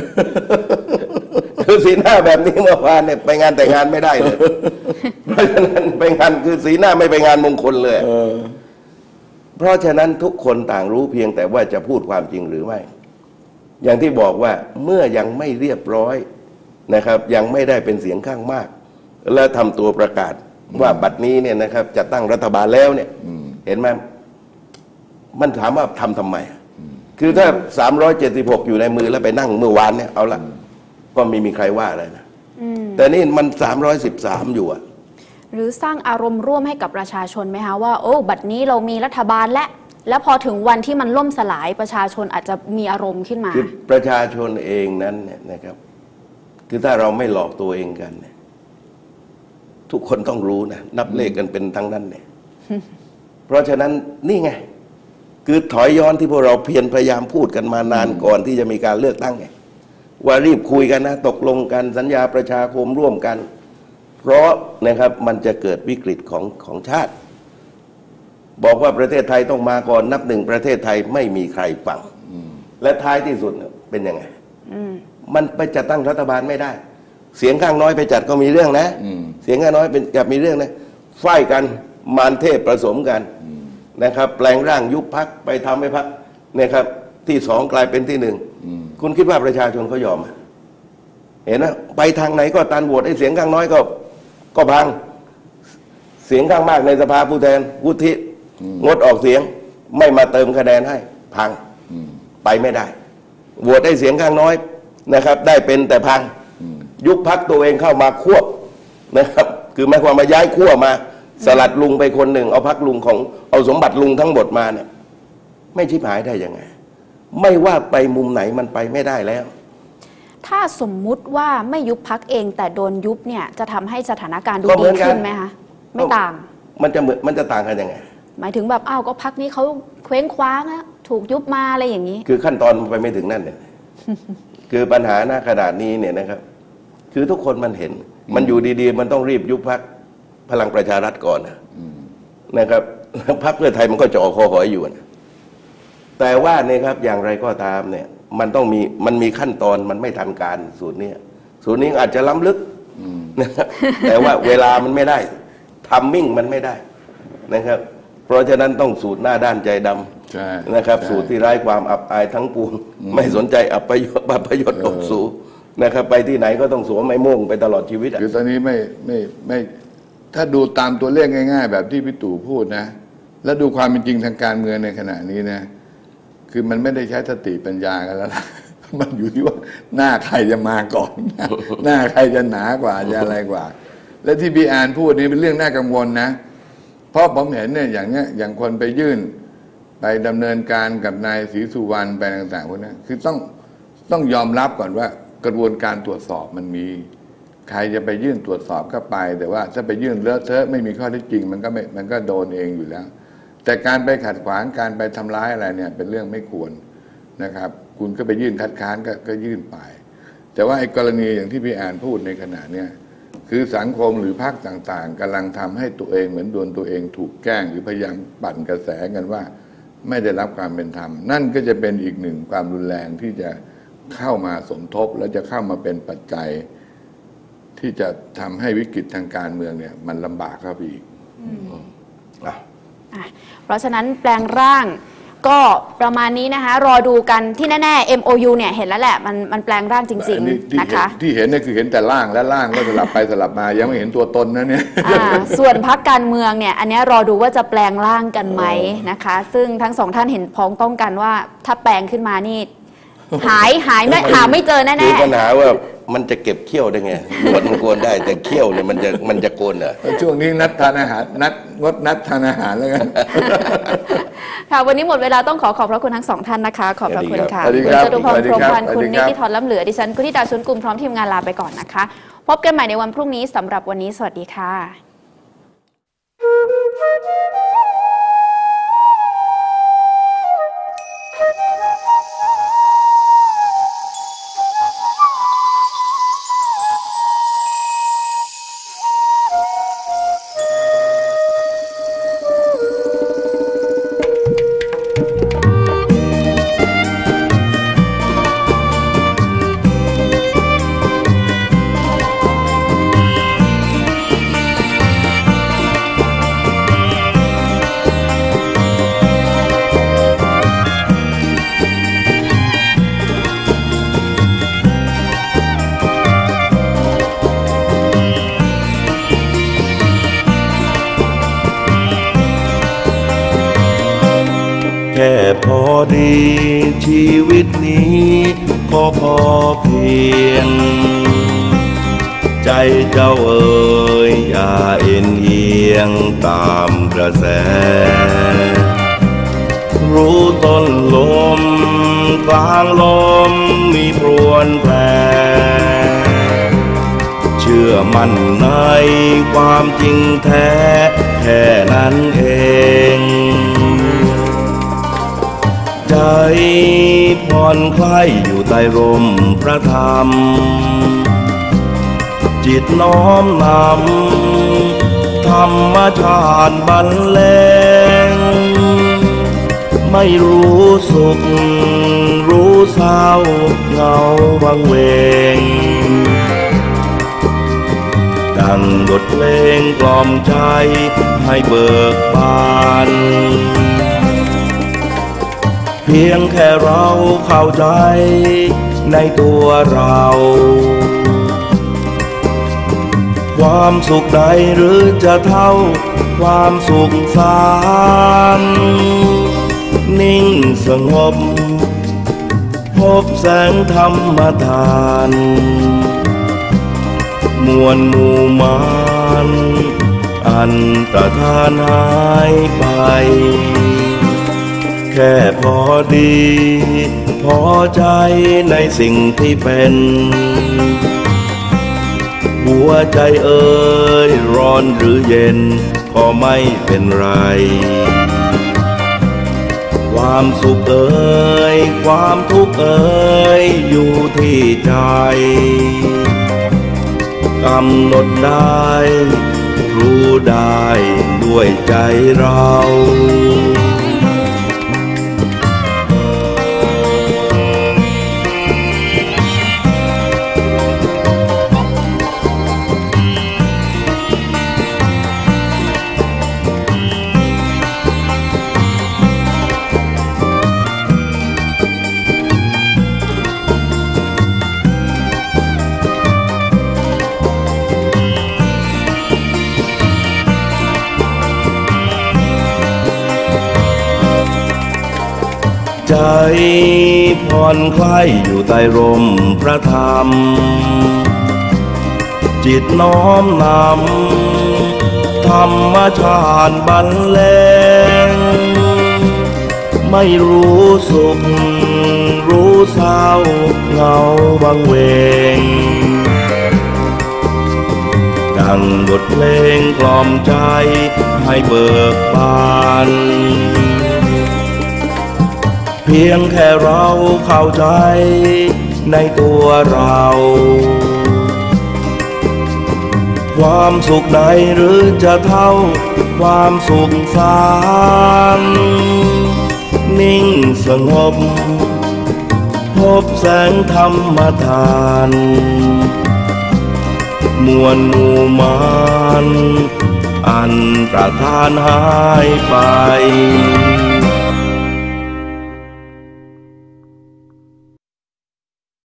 คือสีหน้าแบบนี้เมื่อวานเนี่ยไปงานแต่งงานไม่ได้เลยเพราะฉะนั้นไปงานคือสีหน้าไม่ไปงานมงคลเลยเพราะฉะนั้นทุกคนต่างรู้เพียงแต่ว่าจะพูดความจริงหรือไม่อย่างที่บอกว่าเมื่อยังไม่เรียบร้อยนะครับยังไม่ได้เป็นเสียงข้างมากและทำตัวประกาศว่าบัดนี้เนี่ยนะครับจะตั้งรัฐบาลแล้วเนี่ยเห็นไหมมันถามว่าทำทำไมคือถ้าสามร้อยเจ็ดสิบหกอยู่ในมือแล้วไปนั่งเมื่อวานเนี่ยเอาละก็ไม่มีใครว่าอะไรนะแต่นี่มันสามร้อยสิบสามอยู่อะหรือสร้างอารมณ์ร่วมให้กับประชาชนไหมคะว่าโอ้บัดนี้เรามีรัฐบาลและแล้วพอถึงวันที่มันล่มสลายประชาชนอาจจะมีอารมณ์ขึ้นมาคือประชาชนเองนั้นเนี่ยนะครับคือถ้าเราไม่หลอกตัวเองกันเนี่ยทุกคนต้องรู้นะนับเลขกันเป็นทั้งนั้นเนี่ย เพราะฉะนั้นนี่ไงคือถอยย้อนที่พวกเราเพียรพยายามพูดกันมานานก่อนที่จะมีการเลือกตั้งไงว่ารีบคุยกันนะตกลงกันสัญญาประชาคมร่วมกันเพราะนะครับมันจะเกิดวิกฤตของของชาติบอกว่าประเทศไทยต้องมาก่อนนับหนึ่งประเทศไทยไม่มีใครฟังและท้ายที่สุดเป็นยังไงมันไปจัดตั้งรัฐบาลไม่ได้เสียงข้างน้อยไปจัดก็มีเรื่องนะเสียงข้างน้อยเป็นกับมีเรื่องนะฝ่ายกันมารเทพผสมกันนะครับแปลงร่างยุบพรรคไปทำให้พรรคนะครับที่สองกลายเป็นที่หนึ่งคุณคิดว่าประชาชนเขายอมเห็นนะไปทางไหนก็ตันโหวตไอ้เสียงข้างน้อยก็ก็พังเสียงข้างมากในสภาผู้แทนวุฒิงดออกเสียงไม่มาเติมคะแนนให้พังไปไม่ได้โหวตให้เสียงข้างน้อยนะครับได้เป็นแต่พังยุบพรรคตัวเองเข้ามาควบนะครับคือหมายความมาย้ายขั้วมาสลัดลุงไปคนหนึ่งเอาพรรคลุงของเอาสมบัติลุงทั้งหมดมาเนี่ยไม่ชิบหายได้ยังไงไม่ว่าไปมุมไหนมันไปไม่ได้แล้วถ้าสมมุติว่าไม่ยุบพรรคเองแต่โดนยุบเนี่ยจะทำให้สถานการณ์ดูดีขึ้นไหมคะไม่ต่างมันจะเหมือนมันจะต่างกันยังไงหมายถึงแบบอ้าวก็พรรคนี้เขาเคว้งคว้างนะถูกยุบมาอะไรอย่างนี้คือขั้นตอนมันไปไม่ถึงนั่นเนี่ย คือปัญหาหน้าขนาดนี้เนี่ยนะครับคือทุกคนมันเห็นมันอยู่ดีๆมันต้องรีบยุบพรรคพลังประชารัฐก่อนนะครับพรรคเพื่อไทยมันก็จ่อคอหอยอยู่นะแต่ว่าเนี่ยครับอย่างไรก็ตามเนี่ยมันต้องมีมันมีขั้นตอนมันไม่ทันการสูตรนี้สูตรนี้อาจจะล้ำลึกนะครับแต่ว่าเวลามันไม่ได้ทัมมิ่งมันไม่ได้นะครับเพราะฉะนั้นต้องสูตรหน้าด้านใจดำนะครับสูตรที่ไร้ความอับอายทั้งปวงไม่สนใจอับประโยชน์อับประโยชน์ตกสูนะครับไปที่ไหนก็ต้องสวมไม้โม่งไปตลอดชีวิตคือตอนนี้ไม่ไม่ไม่ถ้าดูตามตัวเลขง่ายๆแบบที่พี่ตู่พูดนะแล้วดูความเป็นจริงทางการเมืองในขณะนี้นะคือมันไม่ได้ใช้สติปัญญากันแล้วนะมันอยู่ที่ว่าหน้าใครจะมาก่อนหน้าใครจะหนากว่าจะอะไรกว่าและที่พี่อ่านพูดนี่เป็นเรื่องน่ากังวลนะเพราะผมเห็นเนี่ยอย่างเนี้ยอย่างคนไปยื่นไปดำเนินการกับนายศรีสุวรรณไปต่างๆพวกนี้คือต้องต้องยอมรับก่อนว่ากระบวนการตรวจสอบมันมีใครจะไปยื่นตรวจสอบก็ไปแต่ว่าถ้าไปยื่นเลอะเทอะไม่มีข้อเท็จจริงมันก็ไม่มันก็โดนเองอยู่แล้วแต่การไปขัดขวางการไปทำร้ายอะไรเนี่ยเป็นเรื่องไม่ควรนะครับคุณก็ไปยื่นคัดค้านก็ก็ยื่นไปแต่ว่าไอ้กรณีอย่างที่พี่อ่านพูดในขณะเนี้ยคือสังคมหรือพรรคต่างๆกำลังทำให้ตัวเองเหมือนโดนตัวเองถูกแกล้งหรือพยายามปั่นกระแสกันว่าไม่ได้รับความเป็นธรรมนั่นก็จะเป็นอีกหนึ่งความรุนแรงที่จะเข้ามาสมทบและจะเข้ามาเป็นปัจจัยที่จะทำให้วิกฤตทางการเมืองเนี่ยมันลำบากเข้าไปอีกเพราะฉะนั้นแปลงร่างก็ประมาณนี้นะคะรอดูกันที่แน่ๆ เอ็ม โอ ยู เนี่ยเห็นแล้วแหละมันมันแปลงร่างจริงๆนะคะที่เห็นเนี่ยคือเห็นแต่ร่างและร่างก็สลับไปสลับมายังไม่เห็นตัวตนนะเนี่ยส่วนพรรคการเมืองเนี่ยอันนี้รอดูว่าจะแปลงร่างกันไหมนะคะซึ่งทั้งสองท่านเห็นพ้องต้องกันว่าถ้าแปลงขึ้นมานี่หายหายไม่หาไม่เจอแน่ๆคือปัญหาว่ามันจะเก็บเขี้ยวได้ไงหนวดมันโกนได้แต่เขี้ยวเนี่ยมันจะมันจะโกนเหรอช่วงนี้นัดทานอาหารนัดงดนัดทานอาหารแล้วกันค่ะวันนี้หมดเวลาต้องขอขอบพระคุณทั้งสองท่านนะคะขอบพระคุณค่ะคุณจตุพร พรหมพันธ์คุณนิติธรล้ำเหลือดิฉันกุธิดาชวนกุลพร้อมทีมงานลาไปก่อนนะคะพบกันใหม่ในวันพรุ่งนี้สำหรับวันนี้สวัสดีค่ะแค่พอดีชีวิตนี้ก็พอเพียงใจเจ้าเอ๋ยอย่าเอ็นเอียงตามกระแสรู้ต้นลมกลางลมมีพรวนแปรเชื่อมั่นในความจริงแท้แค่นั้นเองใจผ่อนคลายอยู่ใต้ร่มพระธรรมจิตน้อมนำธรรมชาติบรรเลงไม่รู้สุขรู้เศร้าเหงาวังเวงดังบทเพลงกล่อมใจให้เบิกบานเพียงแค่เราเข้าใจในตัวเราความสุขใดหรือจะเท่าความสุขสานนิ่งสงบพบแสงธรรมทานมวลหมู่มานอันตรธานหายไปแค่พอดีพอใจในสิ่งที่เป็นหัวใจเอ่ยร้อนหรือเย็นก็ไม่เป็นไรความสุขเอ่ยความทุกข์เอ่ยอยู่ที่ใจกำหนดได้รู้ได้ด้วยใจเราใจผ่อนคลายอยู่ใต้ร่มพระธรรมจิตน้อมนำธรรมชาติบรรเลงไม่รู้สุขรู้เศร้าเหงาบังเวงดังบทเพลงกล่อมใจให้เบิกบานเพียงแค่เราเข้าใจในตัวเราความสุขใดหรือจะเท่าความสุขสานนิ่งสงบพบแสงธรรมทานมวลหมู่มานอันตรธานหายไป